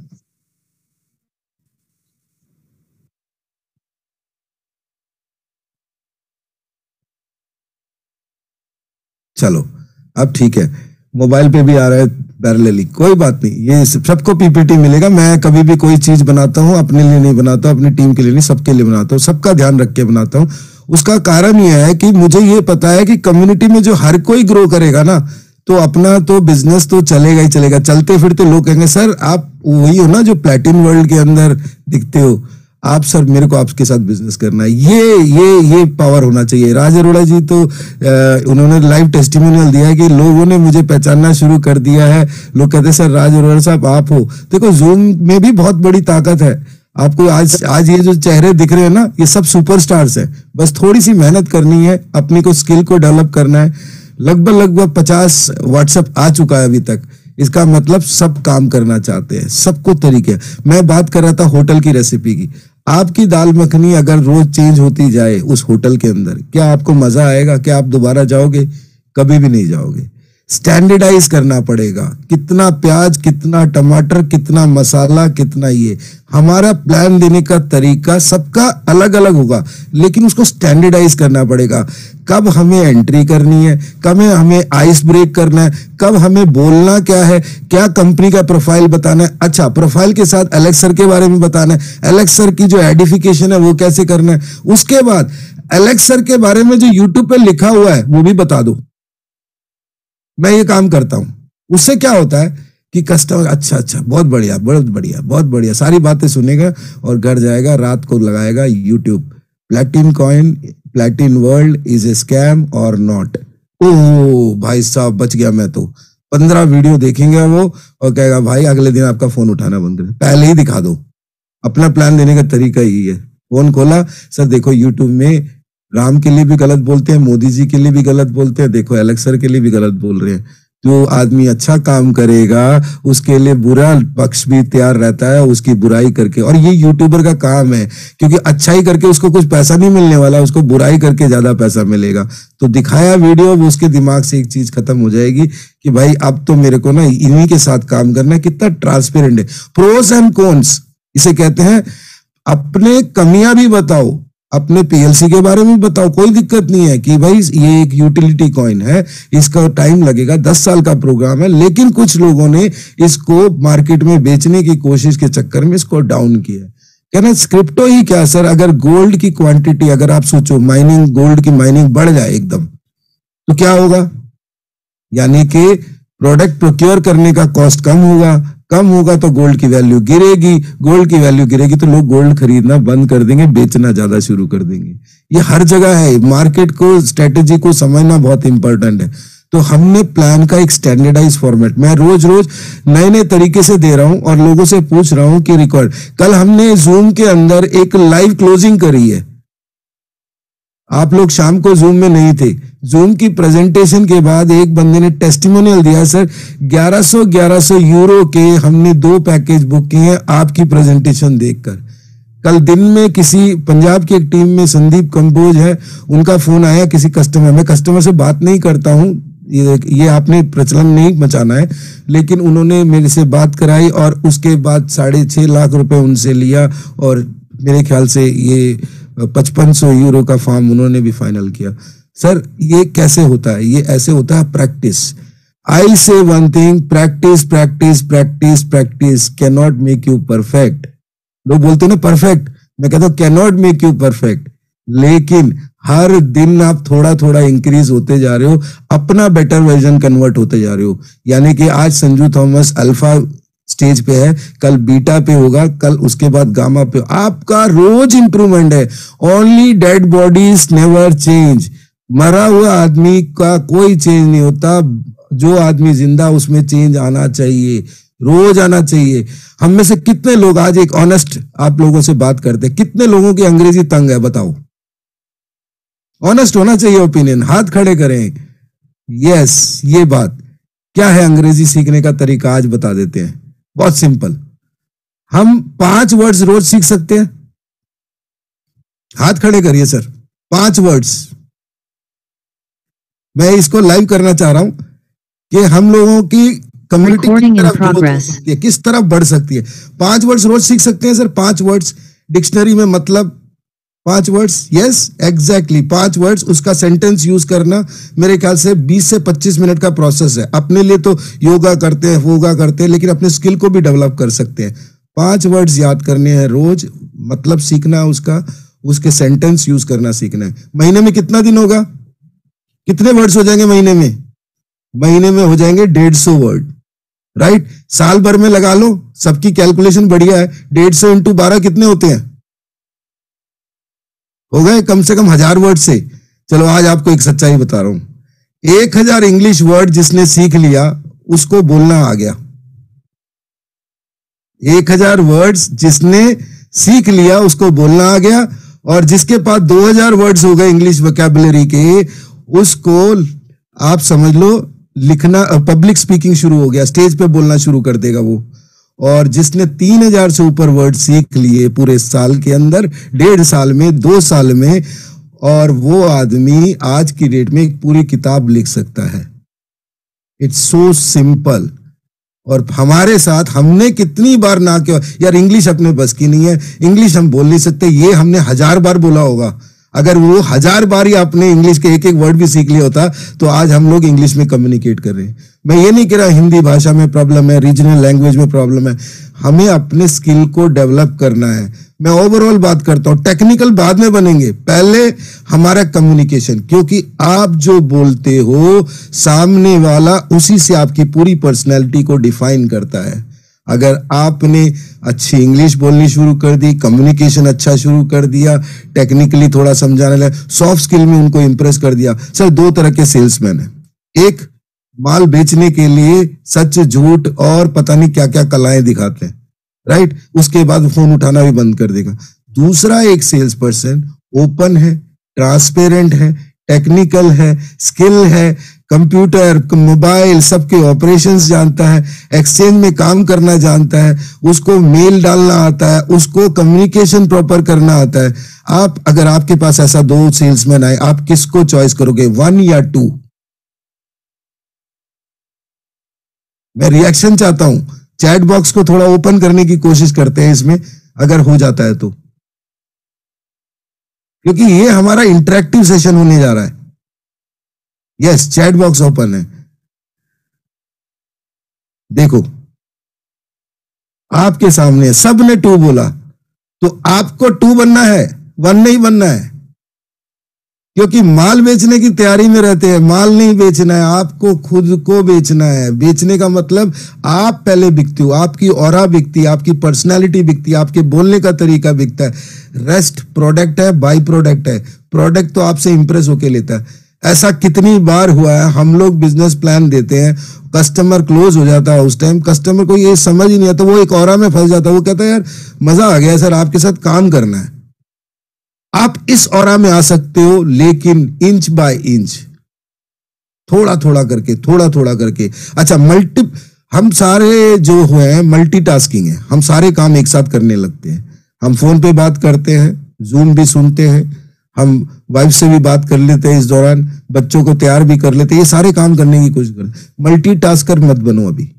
चलो अब ठीक है, मोबाइल पे भी आ रहा है पैरेलली, कोई बात नहीं, ये सबको पीपीटी मिलेगा। मैं कभी भी कोई चीज बनाता हूँ अपने लिए नहीं बनाता, अपनी टीम के लिए नहीं, सबके लिए बनाता हूँ, सबका ध्यान रख के बनाता हूँ। उसका कारण यह है कि मुझे ये पता है कि कम्युनिटी में जो हर कोई ग्रो करेगा ना, तो अपना तो बिजनेस तो चलेगा ही चलेगा। चलते फिरते लोग कहेंगे सर आप वही हो ना जो प्लैटिन वर्ल्ड के अंदर दिखते हो, आप सर मेरे को आपके साथ बिजनेस करना है। ये ये ये पावर होना चाहिए। राज अरोड़ा जी तो आ, उन्होंने लाइव टेस्टिमोनियल दिया है कि लोगों ने मुझे पहचानना शुरू कर दिया है। लोग कहते हैं सर राज अरोड़ा साहब आप हो। देखो जूम में भी बहुत बड़ी ताकत है। आपको आज आज ये जो चेहरे दिख रहे हैं ना, ये सब सुपरस्टार्स हैं। बस थोड़ी सी मेहनत करनी है, अपनी को स्किल को डेवलप करना है। लगभग लगभग पचास व्हाट्सएप आ चुका है अभी तक। इसका मतलब सब काम करना चाहते हैं, सबको तरीके। मैं बात कर रहा था होटल की रेसिपी की। आपकी दाल मखनी अगर रोज चेंज होती जाए उस होटल के अंदर, क्या आपको मजा आएगा? क्या आप दोबारा जाओगे? कभी भी नहीं जाओगे। स्टैंडर्डाइज करना पड़ेगा, कितना प्याज, कितना टमाटर, कितना मसाला, कितना ये। हमारा प्लान देने का तरीका सबका अलग अलग होगा, लेकिन उसको स्टैंडर्डाइज करना पड़ेगा। कब हमें एंट्री करनी है, कब हमें आइस ब्रेक करना है, कब हमें बोलना क्या है, क्या कंपनी का प्रोफाइल बताना है। अच्छा, प्रोफाइल के साथ एलेक्स सर के बारे में बताना है, एलेक्स सर की जो एडिफिकेशन है वो कैसे करना है। उसके बाद एलेक्स सर के बारे में जो यूट्यूब पे लिखा हुआ है वो भी बता दो। मैं ये काम करता हूं। उससे क्या होता है कि कस्टमर अच्छा अच्छा बहुत बढ़िया बहुत बढ़िया बहुत बढ़िया सारी बातें सुनेगा और घर जाएगा, रात को लगाएगा YouTube, Platin coin, Platin world is a scam और नॉट। ओह भाई साहब बच गया मैं तो। पंद्रह वीडियो देखेंगे वो और कहेगा भाई अगले दिन आपका फोन उठाना बंद करें। पहले ही दिखा दो। अपना प्लान देने का तरीका यही है। फोन खोला, सर देखो यूट्यूब में राम के लिए भी गलत बोलते हैं, मोदी जी के लिए भी गलत बोलते हैं, देखो एलेक्स सर के लिए भी गलत बोल रहे हैं। जो आदमी अच्छा काम करेगा उसके लिए बुरा पक्ष भी तैयार रहता है, उसकी बुराई करके। और ये यूट्यूबर का काम है, क्योंकि अच्छाई करके उसको कुछ पैसा नहीं मिलने वाला, उसको बुराई करके ज्यादा पैसा मिलेगा। तो दिखाया वीडियो, वो उसके दिमाग से एक चीज खत्म हो जाएगी कि भाई अब तो मेरे को ना इन्हीं के साथ काम करना है। कितना ट्रांसपेरेंट है। प्रोस एंड कॉन्स इसे कहते हैं। अपने कमियां भी बताओ, अपने पीएलसी के बारे में बताओ, कोई दिक्कत नहीं है कि भाई ये एक यूटिलिटी कॉइन है, इसका टाइम लगेगा, दस साल का प्रोग्राम है, लेकिन कुछ लोगों ने इसको मार्केट में बेचने की कोशिश के चक्कर में इसको डाउन किया। कहना स्क्रिप्टो ही क्या सर, अगर गोल्ड की क्वांटिटी, अगर आप सोचो माइनिंग, गोल्ड की माइनिंग बढ़ जाए एकदम, तो क्या होगा? यानी कि प्रोडक्ट प्रोक्योर करने का कॉस्ट कम होगा, कम होगा तो गोल्ड की वैल्यू गिरेगी, गोल्ड की वैल्यू गिरेगी तो लोग गोल्ड खरीदना बंद कर देंगे, बेचना ज्यादा शुरू कर देंगे। ये हर जगह है, मार्केट को, स्ट्रेटेजी को समझना बहुत इंपॉर्टेंट है। तो हमने प्लान का एक स्टैंडर्डाइज फॉर्मेट, मैं रोज रोज नए नए तरीके से दे रहा हूं और लोगों से पूछ रहा हूं कि रिकॉर्ड। कल हमने जूम के अंदर एक लाइव क्लोजिंग करी है, आप लोग शाम को जूम में नहीं थे। जूम की प्रेजेंटेशन के बाद एक बंदे ने टेस्टिमोनियल दिया, सर ग्यारह सौ ग्यारह सौ यूरो के हमने दो पैकेज बुक किए हैं आपकी प्रेजेंटेशन देखकर। कल दिन में किसी पंजाब की एक टीम में संदीप कंबोज है, उनका फोन आया किसी कस्टमर, मैं कस्टमर से बात नहीं करता हूं, ये, ये आपने प्रचलन नहीं मचाना है, लेकिन उन्होंने मेरे से बात कराई और उसके बाद साढ़े छह लाख रुपए उनसे लिया और मेरे ख्याल से ये पचपन सौ यूरो का फॉर्म उन्होंने भी फाइनल किया। सर ये कैसे होता है? ये ऐसे होता है practice. I say one thing, practice practice practice practice can not make you perfect. लोग बोलते हैं ना परफेक्ट, मैं कहता हूं can not make you perfect, लेकिन हर दिन आप थोड़ा थोड़ा इंक्रीज होते जा रहे हो, अपना बेटर वर्जन कन्वर्ट होते जा रहे हो। यानी कि आज संजू थॉमस अल्फा स्टेज पे है, कल बीटा पे होगा, कल उसके बाद गामा पे, आपका रोज इंप्रूवमेंट है। Only dead bodies never change, मरा हुआ आदमी का कोई चेंज नहीं होता, जो आदमी जिंदा उसमें चेंज आना चाहिए, रोज आना चाहिए। हम में से कितने लोग, आज एक ऑनेस्ट आप लोगों से बात करते हैं, कितने लोगों की अंग्रेजी तंग है बताओ? ऑनेस्ट होना चाहिए ओपिनियन, हाथ खड़े करें। यस, ये बात क्या है अंग्रेजी सीखने का तरीका आज बता देते हैं, बहुत सिंपल। हम पांच वर्ड्स रोज सीख सकते हैं, हाथ खड़े करिए सर, पांच वर्ड्स। मैं इसको लाइव करना चाह रहा हूं कि हम लोगों की कम्युनिटी किस तरफ ग्रोथ हो सकती है, किस तरफ बढ़ सकती है। पांच वर्ड्स रोज सीख सकते हैं सर, पांच वर्ड्स डिक्शनरी में, मतलब पांच वर्ड्स, यस एग्जैक्टली पांच वर्ड्स, उसका सेंटेंस यूज करना मेरे ख्याल से बीस से पच्चीस मिनट का प्रोसेस है। अपने लिए तो योगा करते हैं, वोगा करते हैं, लेकिन अपने स्किल को भी डेवलप कर सकते हैं। पांच वर्ड्स याद करने हैं रोज, मतलब सीखना उसका, उसके सेंटेंस यूज करना सीखना है। महीने में कितना दिन होगा, कितने वर्ड्स हो जाएंगे महीने में? महीने में हो जाएंगे डेढ़ सौ वर्ड, राइट। साल भर में लगा लो, सबकी कैलकुलेशन बढ़िया है, डेढ़ सौ इंटू बारह कितने होते हैं? हो गए कम से कम हजार वर्ड से। चलो आज आपको एक सच्चाई बता रहा हूं, एक हजार इंग्लिश वर्ड जिसने सीख लिया उसको बोलना आ गया। एक हजार वर्ड्स जिसने सीख लिया उसको बोलना आ गया, और जिसके पास दो हजार वर्ड्स हो गए इंग्लिश वोकैबुलरी के, उसको आप समझ लो लिखना, पब्लिक स्पीकिंग शुरू हो गया, स्टेज पे बोलना शुरू कर देगा वो। और जिसने तीन हजार से ऊपर वर्ड सीख लिए पूरे साल के अंदर, डेढ़ साल में, दो साल में, और वो आदमी आज की डेट में एक पूरी किताब लिख सकता है। It's so simple. और हमारे साथ हमने कितनी बार ना किया, यार इंग्लिश अपने बस की नहीं है, इंग्लिश हम बोल नहीं सकते, ये हमने हजार बार बोला होगा। अगर वो हजार बार ही आपने इंग्लिश के एक एक वर्ड भी सीख लिया होता तो आज हम लोग इंग्लिश में कम्युनिकेट कर रहे हैं। मैं ये नहीं कह रहा हिंदी भाषा में प्रॉब्लम है, रीजनल लैंग्वेज में प्रॉब्लम है, हमें अपने स्किल को डेवलप करना है। मैं ओवरऑल बात करता हूं, टेक्निकल बाद में बनेंगे, पहले हमारा कम्युनिकेशन, क्योंकि आप जो बोलते हो सामने वाला उसी से आपकी पूरी पर्सनैलिटी को डिफाइन करता है। अगर आपने अच्छी इंग्लिश बोलनी शुरू कर दी, कम्युनिकेशन अच्छा शुरू कर दिया, टेक्निकली थोड़ा समझाने लगे, सॉफ्ट स्किल में उनको इंप्रेस कर दिया। सर दो तरह के सेल्समैन हैं, एक माल बेचने के लिए सच झूठ और पता नहीं क्या क्या कलाएं दिखाते हैं, राइट, उसके बाद फोन उठाना भी बंद कर देगा। दूसरा एक सेल्स पर्सन ओपन है, ट्रांसपेरेंट है, टेक्निकल है, स्किल है, कंप्यूटर मोबाइल सबके ऑपरेशंस जानता है, एक्सचेंज में काम करना जानता है, उसको मेल डालना आता है, उसको कम्युनिकेशन प्रॉपर करना आता है। आप अगर आपके पास ऐसा दो सेल्समैन आए, आप किसको चॉइस करोगे, वन या टू? मैं रिएक्शन चाहता हूं, चैट बॉक्स को थोड़ा ओपन करने की कोशिश करते हैं इसमें, अगर हो जाता है तो, क्योंकि ये हमारा इंटरेक्टिव सेशन होने जा रहा है। यस, चैट बॉक्स ओपन है, देखो आपके सामने सबने टू बोला, तो आपको टू बनना है, वन नहीं बनना है। क्योंकि माल बेचने की तैयारी में रहते हैं। माल नहीं बेचना है, आपको खुद को बेचना है। बेचने का मतलब आप पहले बिकते हो, आपकी ऑरा बिकती है, आपकी पर्सनालिटी बिकती है, आपके बोलने का तरीका बिकता है। रेस्ट प्रोडक्ट है, बाई प्रोडक्ट है। प्रोडक्ट तो आपसे इंप्रेस होके लेता है। ऐसा कितनी बार हुआ है, हम लोग बिजनेस प्लान देते हैं, कस्टमर क्लोज हो जाता है, उस टाइम कस्टमर को ये समझ ही नहीं आता, वो एक ऑरा में फंस जाता है। वो कहता है यार मजा आ गया सर, आपके साथ काम करना है। आप इस ऑरा में आ सकते हो, लेकिन इंच बाय इंच, थोड़ा थोड़ा करके, थोड़ा थोड़ा करके। अच्छा, मल्टी हम सारे जो हुए हैं मल्टीटास्किंग है, हम सारे काम एक साथ करने लगते हैं। हम फोन पे बात करते हैं, जूम भी सुनते हैं, हम वाइफ से भी बात कर लेते हैं, इस दौरान बच्चों को तैयार भी कर लेते हैं। ये सारे काम करने की कोशिश करें। मल्टीटास्कर मत बनो अभी।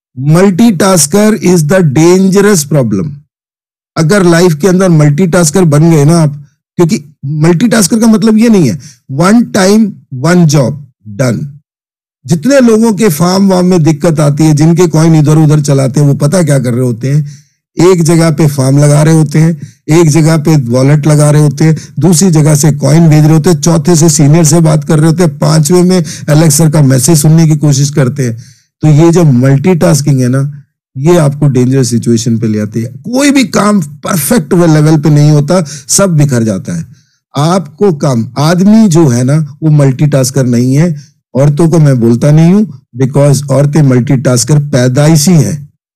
Multitasker is the dangerous problem. अगर लाइफ के अंदर मल्टीटास्कर बन गए ना आप, क्योंकि मल्टीटास्कर का मतलब ये नहीं है one time one job done. जितने लोगों के फार्म वार्म में दिक्कत आती है, जिनके कॉइन इधर उधर चलाते हैं, वो पता क्या कर रहे होते हैं, एक जगह पे फार्म लगा रहे होते हैं, एक जगह पे वॉलेट लगा रहे होते हैं, दूसरी जगह से कॉइन भेज रहे होते हैं, चौथे से सीनियर से बात कर रहे होते हैं, पांचवे में एलेक्स सर का मैसेज सुनने की कोशिश करते हैं। तो ये जो मल्टीटास्किंग है ना, ये आपको डेंजरस सिचुएशन पे ले आती है। कोई भी काम परफेक्ट लेवल पे नहीं होता, सब बिखर जाता है। आपको काम, आदमी जो है ना वो मल्टीटास्कर नहीं है। औरतों को मैं बोलता नहीं हूं, बिकॉज औरतें मल्टीटास्कर पैदाइशी है,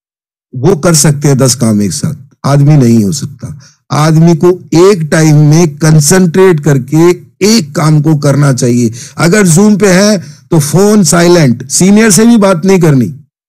वो कर सकते हैं दस काम एक साथ, आदमी नहीं हो सकता। आदमी को एक टाइम में कंसंट्रेट करके एक काम को करना चाहिए। अगर जूम पे है तो फोन साइलेंट, सीनियर से भी बात नहीं करनी।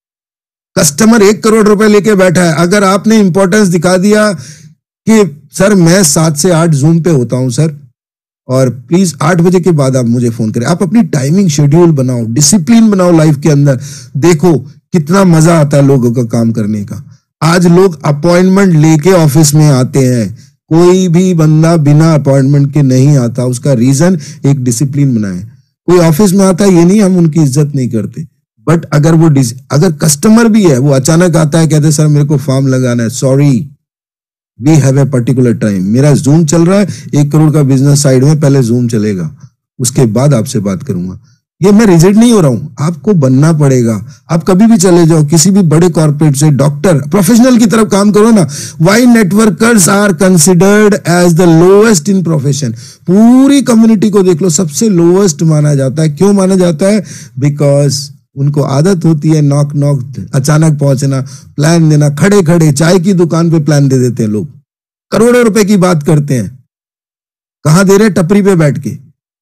कस्टमर एक करोड़ रुपए लेके बैठा है, अगर आपने इंपॉर्टेंस दिखा दिया कि सर मैं सात से आठ जूम पे होता हूं सर, और प्लीज आठ बजे के बाद आप मुझे फोन करें। आप अपनी टाइमिंग शेड्यूल बनाओ, डिसिप्लिन बनाओ लाइफ के अंदर। देखो कितना मजा आता है लोगों का काम करने का। आज लोग अपॉइंटमेंट लेके ऑफिस में आते हैं, कोई भी बंदा बिना अपॉइंटमेंट के नहीं आता। उसका रीजन एक डिसिप्लिन बनाए। कोई ऑफिस में आता है ये नहीं हम उनकी इज्जत नहीं करते, बट अगर वो अगर कस्टमर भी है, वो अचानक आता है, कहते सर मेरे को फॉर्म लगाना है, sorry we have a particular time, मेरा जूम चल रहा है, एक करोड़ का बिजनेस साइड में, पहले जूम चलेगा, उसके बाद आपसे बात करूंगा। ये मैं रिजेक्ट नहीं हो रहा हूं, आपको बनना पड़ेगा। आप कभी भी चले जाओ किसी भी बड़े कॉर्पोरेट से, डॉक्टर प्रोफेशनल की तरफ काम करो ना। Why networkers are considered as the lowest in profession. पूरी कम्युनिटी को देख लो, सबसे लोएस्ट माना जाता है। क्यों माना जाता है? बिकॉज उनको आदत होती है नॉक नॉक, अचानक पहुंचना, प्लान देना, खड़े खड़े चाय की दुकान पे प्लान दे देते हैं लोग। करोड़ों रुपए की बात करते हैं, कहां दे रहे? टपरी पे बैठ के।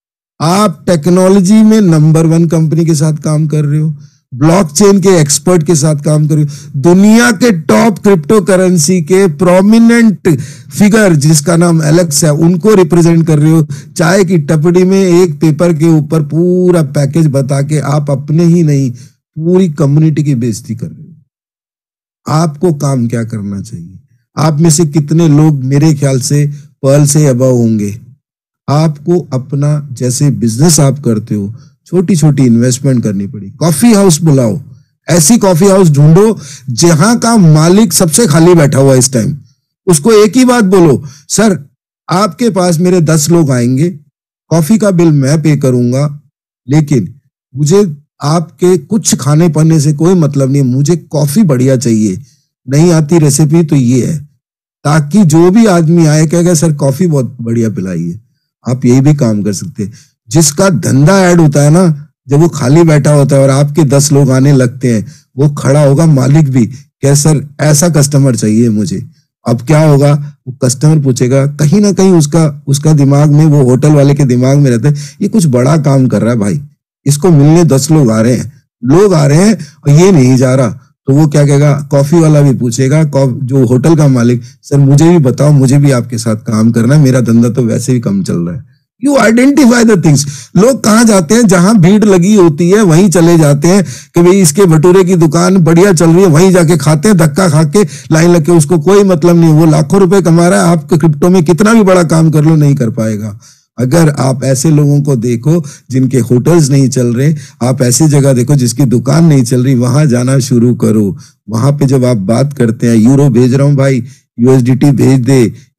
आप टेक्नोलॉजी में नंबर वन कंपनी के साथ काम कर रहे हो, ब्लॉकचेन के एक्सपर्ट के साथ काम कर रहे हो, दुनिया के टॉप क्रिप्टो करेंसी के प्रोमिनेंट फिगर जिसका नाम एलेक्स है, उनको रिप्रेजेंट कर रहे हो। चाय की टपड़ी में एक पेपर के ऊपर पूरा पैकेज बता के आप अपने ही नहीं पूरी कम्युनिटी की बेइज्जती कर रहे हो। आपको काम क्या करना चाहिए? आप में से कितने लोग मेरे ख्याल से पर्ल से अबव होंगे? आपको अपना जैसे बिजनेस आप करते हो, छोटी छोटी इन्वेस्टमेंट करनी पड़ी। कॉफी हाउस बुलाओ, ऐसी कॉफी हाउस ढूंढो जहां का मालिक सबसे खाली बैठा हुआ इस टाइम। उसको एक ही बात बोलो, सर आपके पास मेरे दस लोग आएंगे, कॉफी का बिल मैं पे करूंगा, लेकिन मुझे आपके कुछ खाने पीने से कोई मतलब नहीं, मुझे कॉफी बढ़िया चाहिए, नहीं आती रेसिपी तो ये है, ताकि जो भी आदमी आए कहेगा सर कॉफी बहुत बढ़िया पिलाई। आप यही भी काम कर सकते हैं। जिसका धंधा ऐड होता है ना, जब वो खाली बैठा होता है और आपके दस लोग आने लगते हैं, वो खड़ा होगा, मालिक भी कह सर ऐसा कस्टमर चाहिए मुझे। अब क्या होगा, वो कस्टमर पूछेगा, कहीं ना कहीं उसका उसका दिमाग में, वो होटल वाले के दिमाग में रहता है ये कुछ बड़ा काम कर रहा है भाई, इसको मिलने दस लोग आ रहे हैं, लोग आ रहे हैं और ये नहीं जा रहा। तो वो क्या कहेगा, कॉफी वाला भी पूछेगा, जो होटल का मालिक, सर मुझे भी बताओ, मुझे भी आपके साथ काम करना है, मेरा धंधा तो वैसे भी कम चल रहा है। You identify the things. लोग कहां जाते हैं? जहां भीड़ लगी होती है वहीं चले जाते हैं कि भाई इसके भटूरे की दुकान बढ़िया चल रही है, वहीं जाके खाते हैं, धक्का खा के लाइन लग के। उसको कोई मतलब नहीं, वो लाखों रुपए कमा रहा है, आप क्रिप्टो में कितना भी बड़ा काम कर लो नहीं कर पाएगा। अगर आप ऐसे लोगों को देखो जिनके होटल्स नहीं चल रहे, आप ऐसी जगह देखो जिसकी दुकान नहीं चल रही, वहां जाना शुरू करो। वहां पे जब आप बात करते हैं, यूरो भेज रहा हूं भाई, यूएसडीटी भेज दे,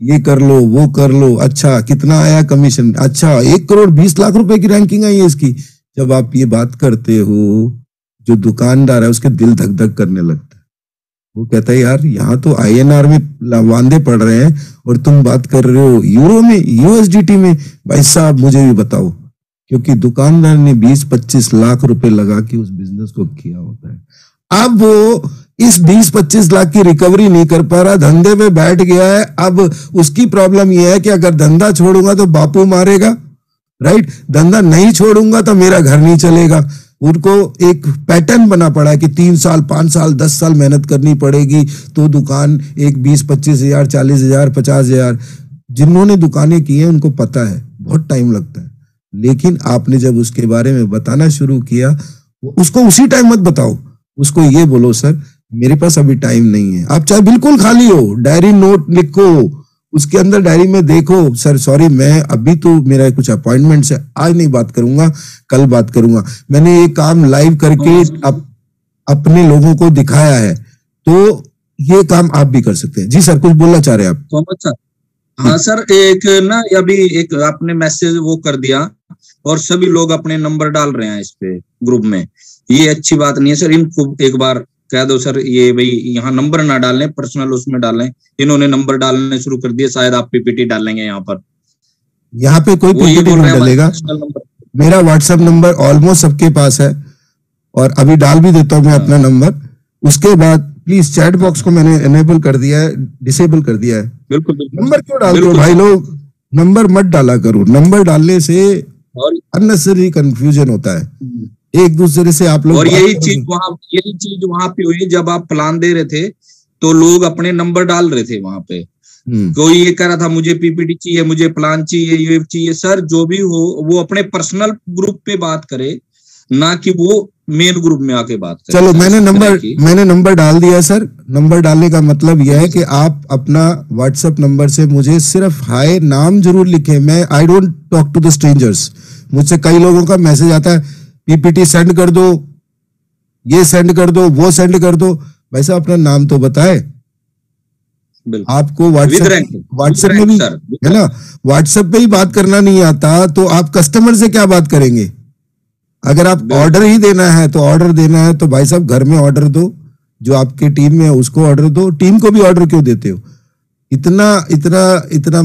ये कर लो, वो कर लो, अच्छा कितना आया कमीशन, अच्छा एक करोड़ बीस लाख रुपए की रैंकिंग आई है इसकी। जब आप ये बात करते हो, जो दुकानदार है उसके दिल धक धक करने लगता है। वो कहता है यार यहाँ तो आईएनआर में वांदे पड़ रहे हैं और तुम बात कर रहे हो यूरो में, यूएसडीटी में। भाई साहब मुझे भी बताओ, क्योंकि दुकानदार ने बीस पच्चीस लाख रुपए लगा के उस बिजनेस को किया होता है। अब वो इस बीस पच्चीस लाख की रिकवरी नहीं कर पा रहा, धंधे में बैठ गया है। अब उसकी प्रॉब्लम यह है कि अगर धंधा छोड़ूंगा तो बापू मारेगा, राइट, धंधा नहीं छोड़ूंगा तो मेरा घर नहीं चलेगा। उनको एक पैटर्न बना पड़ा है कि तीन साल पांच साल दस साल मेहनत करनी पड़ेगी तो दुकान एक बीस पच्चीस हजार चालीस हजार पचास हजार। जिन्होंने दुकानें की हैं उनको पता है बहुत टाइम लगता है, लेकिन आपने जब उसके बारे में बताना शुरू किया, उसको उसी टाइम मत बताओ, उसको ये बोलो सर मेरे पास अभी टाइम नहीं है। आप चाहे बिल्कुल खाली हो, डायरी नोट लिखो, उसके अंदर डायरी में देखो सर सॉरी मैं अभी तो मेरा कुछ अपॉइंटमेंट्स है, आज नहीं बात करूंगा, कल बात करूंगा। मैंने ये काम लाइव करके अप, अपने लोगों को दिखाया है, तो ये काम आप भी कर सकते हैं। जी सर कुछ बोलना चाह रहे हैं आप? तो सर हाँ सर, एक ना अभी एक आपने मैसेज वो कर दिया और सभी लोग अपने नंबर डाल रहे हैं इस पे ग्रुप में, ये अच्छी बात नहीं है सर। इनको एक बार कह दो सर, ये भाई यहाँ नंबर ना डालें, पर्सनल उसमें डालें। इन्होंने नंबर डालने शुरू कर दिए, शायद आप पीपीटी डालेंगे यहाँ पर। यहाँ पे कोई पीपीटी नहीं डालेगा, मेरा व्हाट्सएप नंबर ऑलमोस्ट सबके पास है और अभी डाल भी देता हूँ मैं अपना नंबर। उसके बाद प्लीज चैट बॉक्स को मैंने एनेबल कर दिया है, डिसेबल कर दिया है। बिल्कुल नंबर क्यों डालते हो भाई लोग, नंबर मत डाला करो। नंबर डालने से अननेसेसरी कंफ्यूजन होता है एक दूसरे से आप लोग। और यही चीज वहां यही चीज वहां पे हुई जब आप प्लान दे रहे थे तो लोग अपने नंबर डाल रहे थे वहां पे। कोई ये कह रहा था मुझे पीपीटी चाहिए, मुझे प्लान चाहिए, ये चाहिए। सर जो भी हो वो अपने पर्सनल ग्रुप पे बात करे, ना कि वो मेन ग्रुप में आके बात करे। चलो मैंने नंबर मैंने नंबर डाल दिया सर। नंबर डालने का मतलब यह है कि आप अपना व्हाट्सएप नंबर से मुझे सिर्फ हाय नाम जरूर लिखें। मैं I don't talk to the strangers. मुझसे कई लोगों का मैसेज आता है पीपीटी सेंड कर दो, ये सेंड कर दो, वो सेंड कर दो। भाई साहब अपना नाम तो बताए। आपको व्हाट्सएप व्हाट्सएप में भी है ना, व्हाट्सएप पे ही बात करना नहीं आता तो आप कस्टमर से क्या बात करेंगे? अगर आप ऑर्डर ही देना है तो ऑर्डर देना है तो भाई साहब घर में ऑर्डर दो, जो आपके टीम में है उसको ऑर्डर दो। टीम को भी ऑर्डर क्यों देते हो? इतना इतना इतना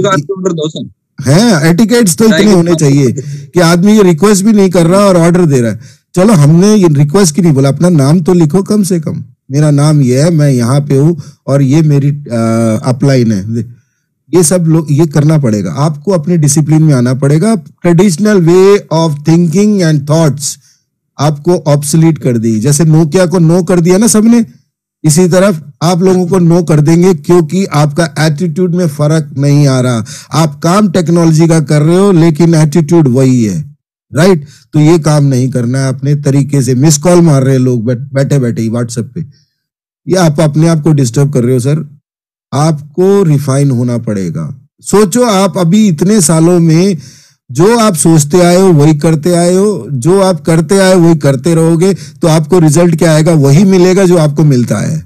मतलब है एटिकेट्स तो इतने होने चाहिए कि आदमी ये रिक्वेस्ट भी नहीं कर रहा और ऑर्डर दे रहा है। चलो हमने ये रिक्वेस्ट की नहीं बोला, अपना नाम तो लिखो कम से कम। मेरा नाम ये है, मैं यहाँ पे हूँ और ये मेरी अपलाइन है। ये सब लोग ये करना पड़ेगा, आपको अपने डिसिप्लिन में आना पड़ेगा। Traditional way of thinking and thoughts आपको ऑब्सोलीट कर दी। जैसे नोकिया को नो कर दिया ना सबने, इसी तरफ आप लोगों को नो कर देंगे, क्योंकि आपका एटीट्यूड में फर्क नहीं आ रहा। आप काम टेक्नोलॉजी का कर रहे हो लेकिन एटीट्यूड वही है, राइट? तो ये काम नहीं करना है अपने तरीके से। मिस कॉल मार रहे हैं लोग बैठे बैठे ही व्हाट्सएप पे, ये आप अपने आप को डिस्टर्ब कर रहे हो सर। आपको रिफाइन होना पड़ेगा। सोचो आप अभी इतने सालों में जो आप सोचते आए हो वही करते आए हो, जो आप करते आए वही करते रहोगे, तो आपको रिजल्ट क्या आएगा? वही मिलेगा जो आपको मिलता है।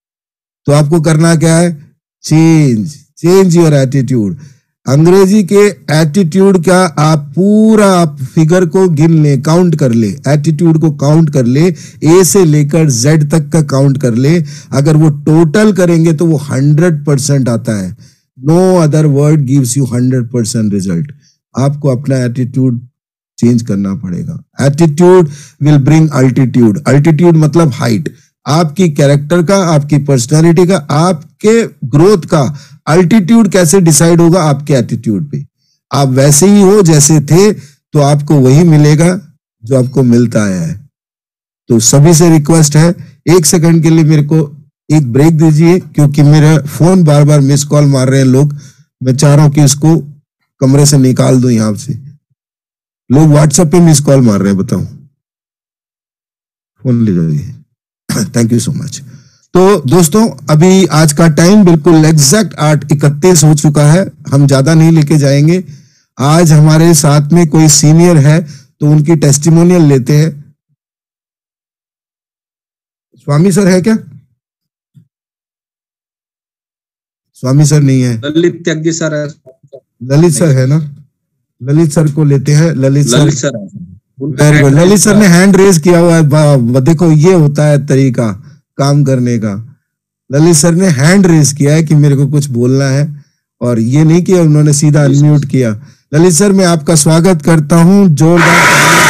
तो आपको करना क्या है? Change change your attitude. अंग्रेजी के एटीट्यूड का आप पूरा आप फिगर को गिन ले, काउंट कर ले, एटीट्यूड को काउंट कर ले, ए से लेकर जेड तक का काउंट कर ले। अगर वो टोटल करेंगे तो वो हंड्रेड परसेंट आता है। No other word gives you hundred percent result. आपको अपना एटीट्यूड चेंज करना पड़ेगा। Attitude will bring altitude. Altitude मतलब हाइट। आपकी कैरेक्टर का, आपकी पर्सनालिटी का, आपके ग्रोथ का अल्टीट्यूड कैसे डिसाइड होगा? आपके एटीट्यूड पे। आप वैसे ही हो जैसे थे तो आपको वही मिलेगा जो आपको मिलता आया है। तो सभी से रिक्वेस्ट है, एक सेकंड के लिए मेरे को एक ब्रेक दीजिए, क्योंकि मेरा फोन बार बार मिस कॉल मार रहे हैं लोग। मैं चाह रहा हूं कि इसको कमरे से निकाल दो। यहां से लोग व्हाट्सएप पे मिस कॉल मार रहे हैं, बताओ। फोन ले जाइए। Thank you so much. तो दोस्तों अभी आज का टाइम बिल्कुल एग्जैक्ट आठ इकतीस हो चुका है। हम ज्यादा नहीं लेके जाएंगे। आज हमारे साथ में कोई सीनियर है तो उनकी टेस्टिमोनियल लेते हैं। स्वामी सर है क्या? स्वामी सर नहीं है, ललित त्यागी सर है, ललित सर है ना, ललित सर को लेते हैं। Lalit sir, Lalit sir very good. Lalit sir ने हैंड रेज किया हुआ है, देखो ये होता है तरीका काम करने का। ललित सर ने हैंड रेज किया है कि मेरे को कुछ बोलना है, और ये नहीं कि उन्होंने सीधा अनम्यूट किया। ललित सर मैं आपका स्वागत करता हूं जोरदार।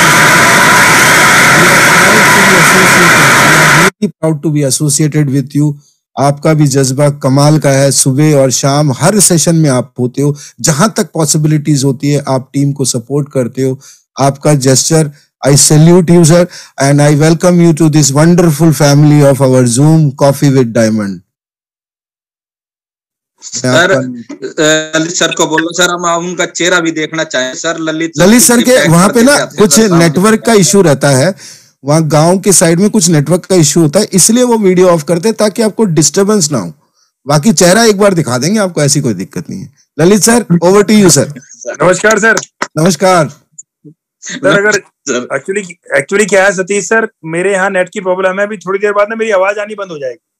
Proud to be associated with you. आपका भी जज्बा कमाल का है, सुबह और शाम हर सेशन में आप होते हो, जहां तक पॉसिबिलिटीज होती है आप टीम को सपोर्ट करते हो। आपका gesture, I salute you sir and I welcome you to this wonderful family of our Zoom Coffee with Diamond. Sir Lalit sir को बोलो सर हम उनका चेहरा भी देखना चाहें सर। ललित ललित सर के वहां पे ना कुछ नेटवर्क का इशू रहता है, वहां गांव के साइड में कुछ नेटवर्क का इशू होता है, इसलिए वो वीडियो ऑफ करते हैं ताकि आपको डिस्टरबेंस ना हो। बाकी चेहरा एक बार दिखा देंगे आपको, ऐसी कोई दिक्कत नहीं है। Lalit sir over to you sir. नमस्कार सर। नमस्कार सर। अगर एक्चुअली एक्चुअली क्या है सतीश सर, मेरे यहाँ नेट की प्रॉब्लम है, अभी थोड़ी देर बाद ना मेरी आवाज आनी बंद हो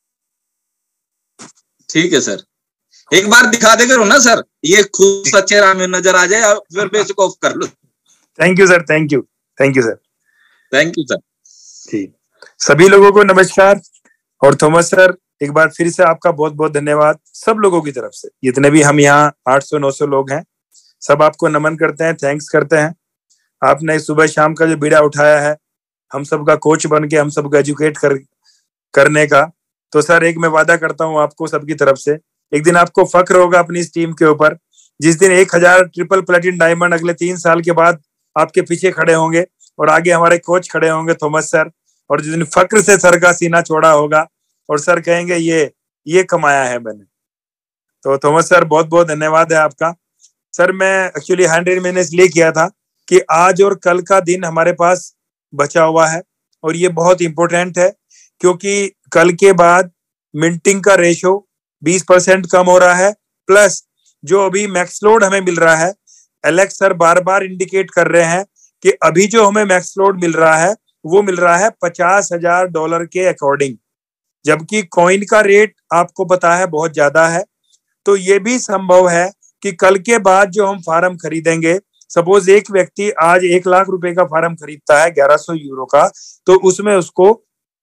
जाएगी। ठीक है सर, एक बार दिखा दे करो ना सर, ये खूब सा चेहरा में नजर आ जाए, फिर मैं इसको ऑफ कर लो। Thank you sir, thank you thank you sir, thank you sir. ठीक, सभी लोगों को नमस्कार। और थॉमस सर एक बार फिर से आपका बहुत बहुत धन्यवाद सब लोगों की तरफ से। जितने भी हम यहाँ आठ सौ नौ सौ लोग हैं, सब आपको नमन करते हैं, थैंक्स करते हैं। आपने सुबह शाम का जो बीड़ा उठाया है हम सबका कोच बन के हम सबको एजुकेट कर करने का, तो सर एक मैं वादा करता हूँ आपको सबकी तरफ से, एक दिन आपको फक्र होगा अपनी इस टीम के ऊपर। जिस दिन एक हजार ट्रिपल प्लेटिन डायमंड अगले तीन साल के बाद आपके पीछे खड़े होंगे और आगे हमारे कोच खड़े होंगे थॉमस सर, और जिस दिन फक्र से सर का सीना छोड़ा होगा और सर कहेंगे ये ये कमाया है मैंने। तो थॉमस सर बहुत बहुत धन्यवाद है आपका। सर मैं एक्चुअली हंड्रेड मैंने इसलिए किया था कि आज और कल का दिन हमारे पास बचा हुआ है और ये बहुत इंपॉर्टेंट है, क्योंकि कल के बाद मिंटिंग का रेशो बीस परसेंट कम हो रहा है, प्लस जो अभी मैक्स लोड हमें मिल रहा है, एलेक्स सर बार बार इंडिकेट कर रहे हैं कि अभी जो हमें मैक्स लोड मिल रहा है वो मिल रहा है पचास हजार डॉलर के अकॉर्डिंग, जबकि कॉइन का रेट आपको पता है बहुत ज्यादा है। तो ये भी संभव है कि कल के बाद जो हम फार्म खरीदेंगे, सपोज एक व्यक्ति आज एक लाख रुपए का फार्म खरीदता है ग्यारह सौ यूरो का, तो उसमें उसको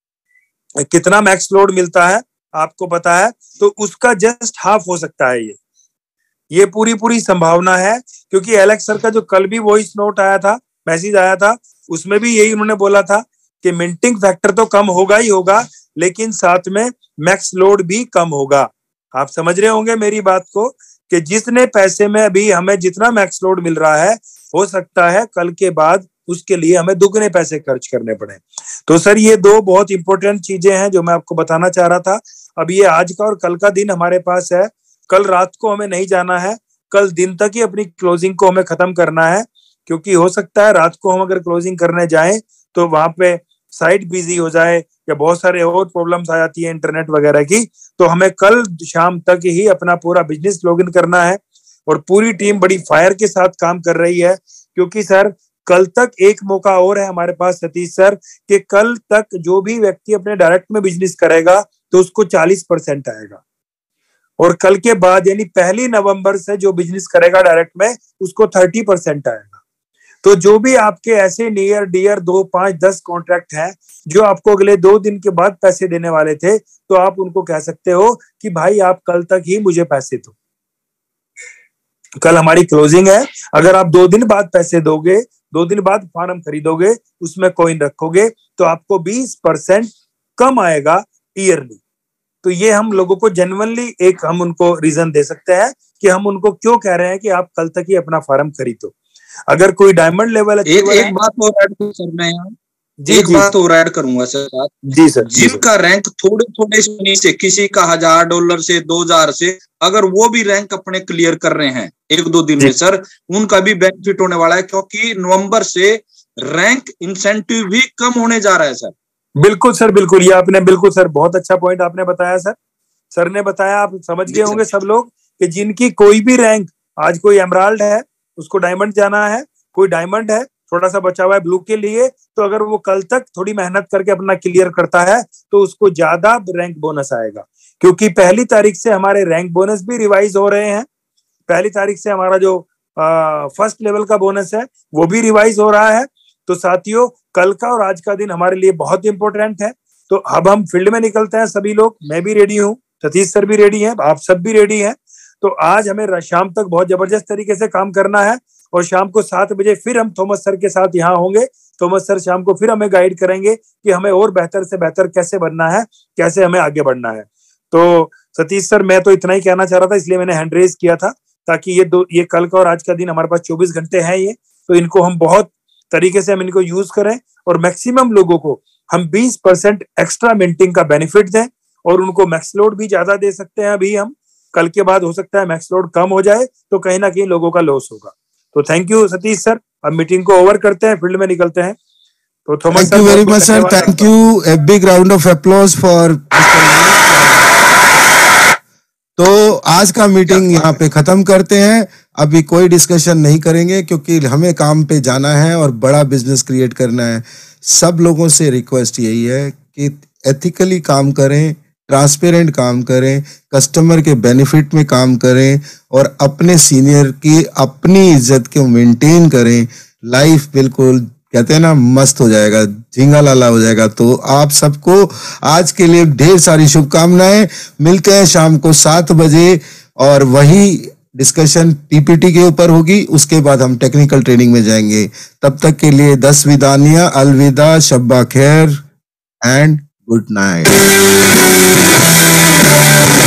कितना मैक्स लोड मिलता है आपको पता है, तो उसका जस्ट हाफ हो सकता है। ये ये पूरी पूरी संभावना है, क्योंकि एलेक्स सर का जो कल भी वॉइस नोट आया था, मैसेज आया था, उसमें भी यही उन्होंने बोला था कि मिंटिंग फैक्टर तो कम होगा ही होगा, लेकिन साथ में मैक्स लोड भी कम होगा। आप समझ रहे होंगे मेरी बात को कि जितने पैसे में अभी हमें जितना मैक्स लोड मिल रहा है, हो सकता है कल के बाद उसके लिए हमें दुगने पैसे खर्च करने पड़े। तो सर ये दो बहुत इंपॉर्टेंट चीजें हैं जो मैं आपको बताना चाह रहा था। अब ये आज का और कल का दिन हमारे पास है, कल रात को हमें नहीं जाना है, कल दिन तक ही अपनी क्लोजिंग को हमें खत्म करना है, क्योंकि हो सकता है रात को हम अगर क्लोजिंग करने जाएं तो वहां पे साइट बिजी हो जाए या बहुत सारे और प्रॉब्लम्स आ जाती है इंटरनेट वगैरह की। तो हमें कल शाम तक ही अपना पूरा बिजनेस लॉगिन करना है और पूरी टीम बड़ी फायर के साथ काम कर रही है, क्योंकि सर कल तक एक मौका और है हमारे पास सतीश सर, कि कल तक जो भी व्यक्ति अपने डायरेक्ट में बिजनेस करेगा तो उसको चालीस परसेंट आएगा, और कल के बाद यानी पहली नवंबर से जो बिजनेस करेगा डायरेक्ट में उसको तीस परसेंट आएगा। तो जो भी आपके ऐसे नियर डियर दो पांच दस कॉन्ट्रैक्ट हैं जो आपको अगले दो दिन के बाद पैसे देने वाले थे, तो आप उनको कह सकते हो कि भाई आप कल तक ही मुझे पैसे दो, कल हमारी क्लोजिंग है, अगर आप दो दिन बाद पैसे दोगे, दो दिन बाद फार्म खरीदोगे, उसमें कॉइन रखोगे, तो आपको बीस परसेंट कम आएगा ईयरली। तो ये हम लोगों को जेन्युइनली एक हम उनको रीजन दे सकते हैं कि हम उनको क्यों कह रहे हैं कि आप कल तक ही अपना फार्म खरीदो। अगर कोई डायमंड लेवल एक, एक बात और ऐड करना है यहाँ, जी एक जी बात और ऐड करूंगा सर। जी सर। जिनका रैंक थोड़े थोड़े से, किसी का हजार डॉलर से दो हजार से, अगर वो भी रैंक अपने क्लियर कर रहे हैं एक दो दिन में सर, उनका भी बेनिफिट होने वाला है, क्योंकि नवंबर से रैंक इंसेंटिव भी कम होने जा रहा है सर। बिल्कुल सर, बिल्कुल, ये आपने बिल्कुल सर बहुत अच्छा पॉइंट आपने बताया सर। सर ने बताया, आप समझ गए होंगे सब लोग कि जिनकी कोई भी रैंक, आज कोई एमराल्ड है उसको डायमंड जाना है, कोई डायमंड है थोड़ा सा बचा हुआ है ब्लू के लिए, तो अगर वो कल तक थोड़ी मेहनत करके अपना क्लियर करता है तो उसको ज्यादा रैंक बोनस आएगा, क्योंकि पहली तारीख से हमारे रैंक बोनस भी रिवाइज हो रहे हैं। पहली तारीख से हमारा जो फर्स्ट लेवल का बोनस है वो भी रिवाइज हो रहा है। तो साथियों, कल का और आज का दिन हमारे लिए बहुत इंपॉर्टेंट है। तो अब हम फील्ड में निकलते हैं सभी लोग। मैं भी रेडी हूँ, सतीश सर भी रेडी हैं, आप सब भी रेडी हैं। तो आज हमें शाम तक बहुत जबरदस्त तरीके से काम करना है और शाम को सात बजे फिर हम थॉमस सर के साथ यहाँ होंगे। थॉमस सर शाम को फिर हमें गाइड करेंगे कि हमें और बेहतर से बेहतर कैसे बनना है, कैसे हमें आगे बढ़ना है। तो सतीश सर, मैं तो इतना ही कहना चाह रहा था, इसलिए मैंने हैंड रेज किया था, ताकि ये दो ये कल का और आज का दिन हमारे पास चौबीस घंटे हैं ये, तो इनको हम बहुत तरीके से हम इनको यूज करें और मैक्सिमम लोगों को हम बीस परसेंट एक्स्ट्रा मिंटिंग का बेनिफिट दें और उनको मैक्स लोड भी ज्यादा दे सकते हैं। अभी हम कल के बाद हो सकता है मैक्स लोड कम हो जाए, तो कहीं ना कहीं लोगों का लॉस होगा। तो थैंक यू सतीश सर, अब मीटिंग को ओवर करते हैं, फील्ड में निकलते हैं। तो Thomas sir, thank you very much sir, thank you, a big round of applause for. तो आज का मीटिंग यहाँ पे खत्म करते हैं। अभी कोई डिस्कशन नहीं करेंगे क्योंकि हमें काम पे जाना है और बड़ा बिजनेस क्रिएट करना है। सब लोगों से रिक्वेस्ट यही है कि एथिकली काम करें, ट्रांसपेरेंट काम करें, कस्टमर के बेनिफिट में काम करें और अपने सीनियर की अपनी इज्जत को मेंटेन करें। लाइफ बिल्कुल कहते हैं ना मस्त हो जाएगा, झींगा लाला हो जाएगा। तो आप सबको आज के लिए ढेर सारी शुभकामनाएं। मिलते हैं शाम को सात बजे और वही डिस्कशन पीपीटी के ऊपर होगी। उसके बाद हम टेक्निकल ट्रेनिंग में जाएंगे। तब तक के लिए दस विदानिया, अलविदा, शब्बा खैर एंड गुड नाइट।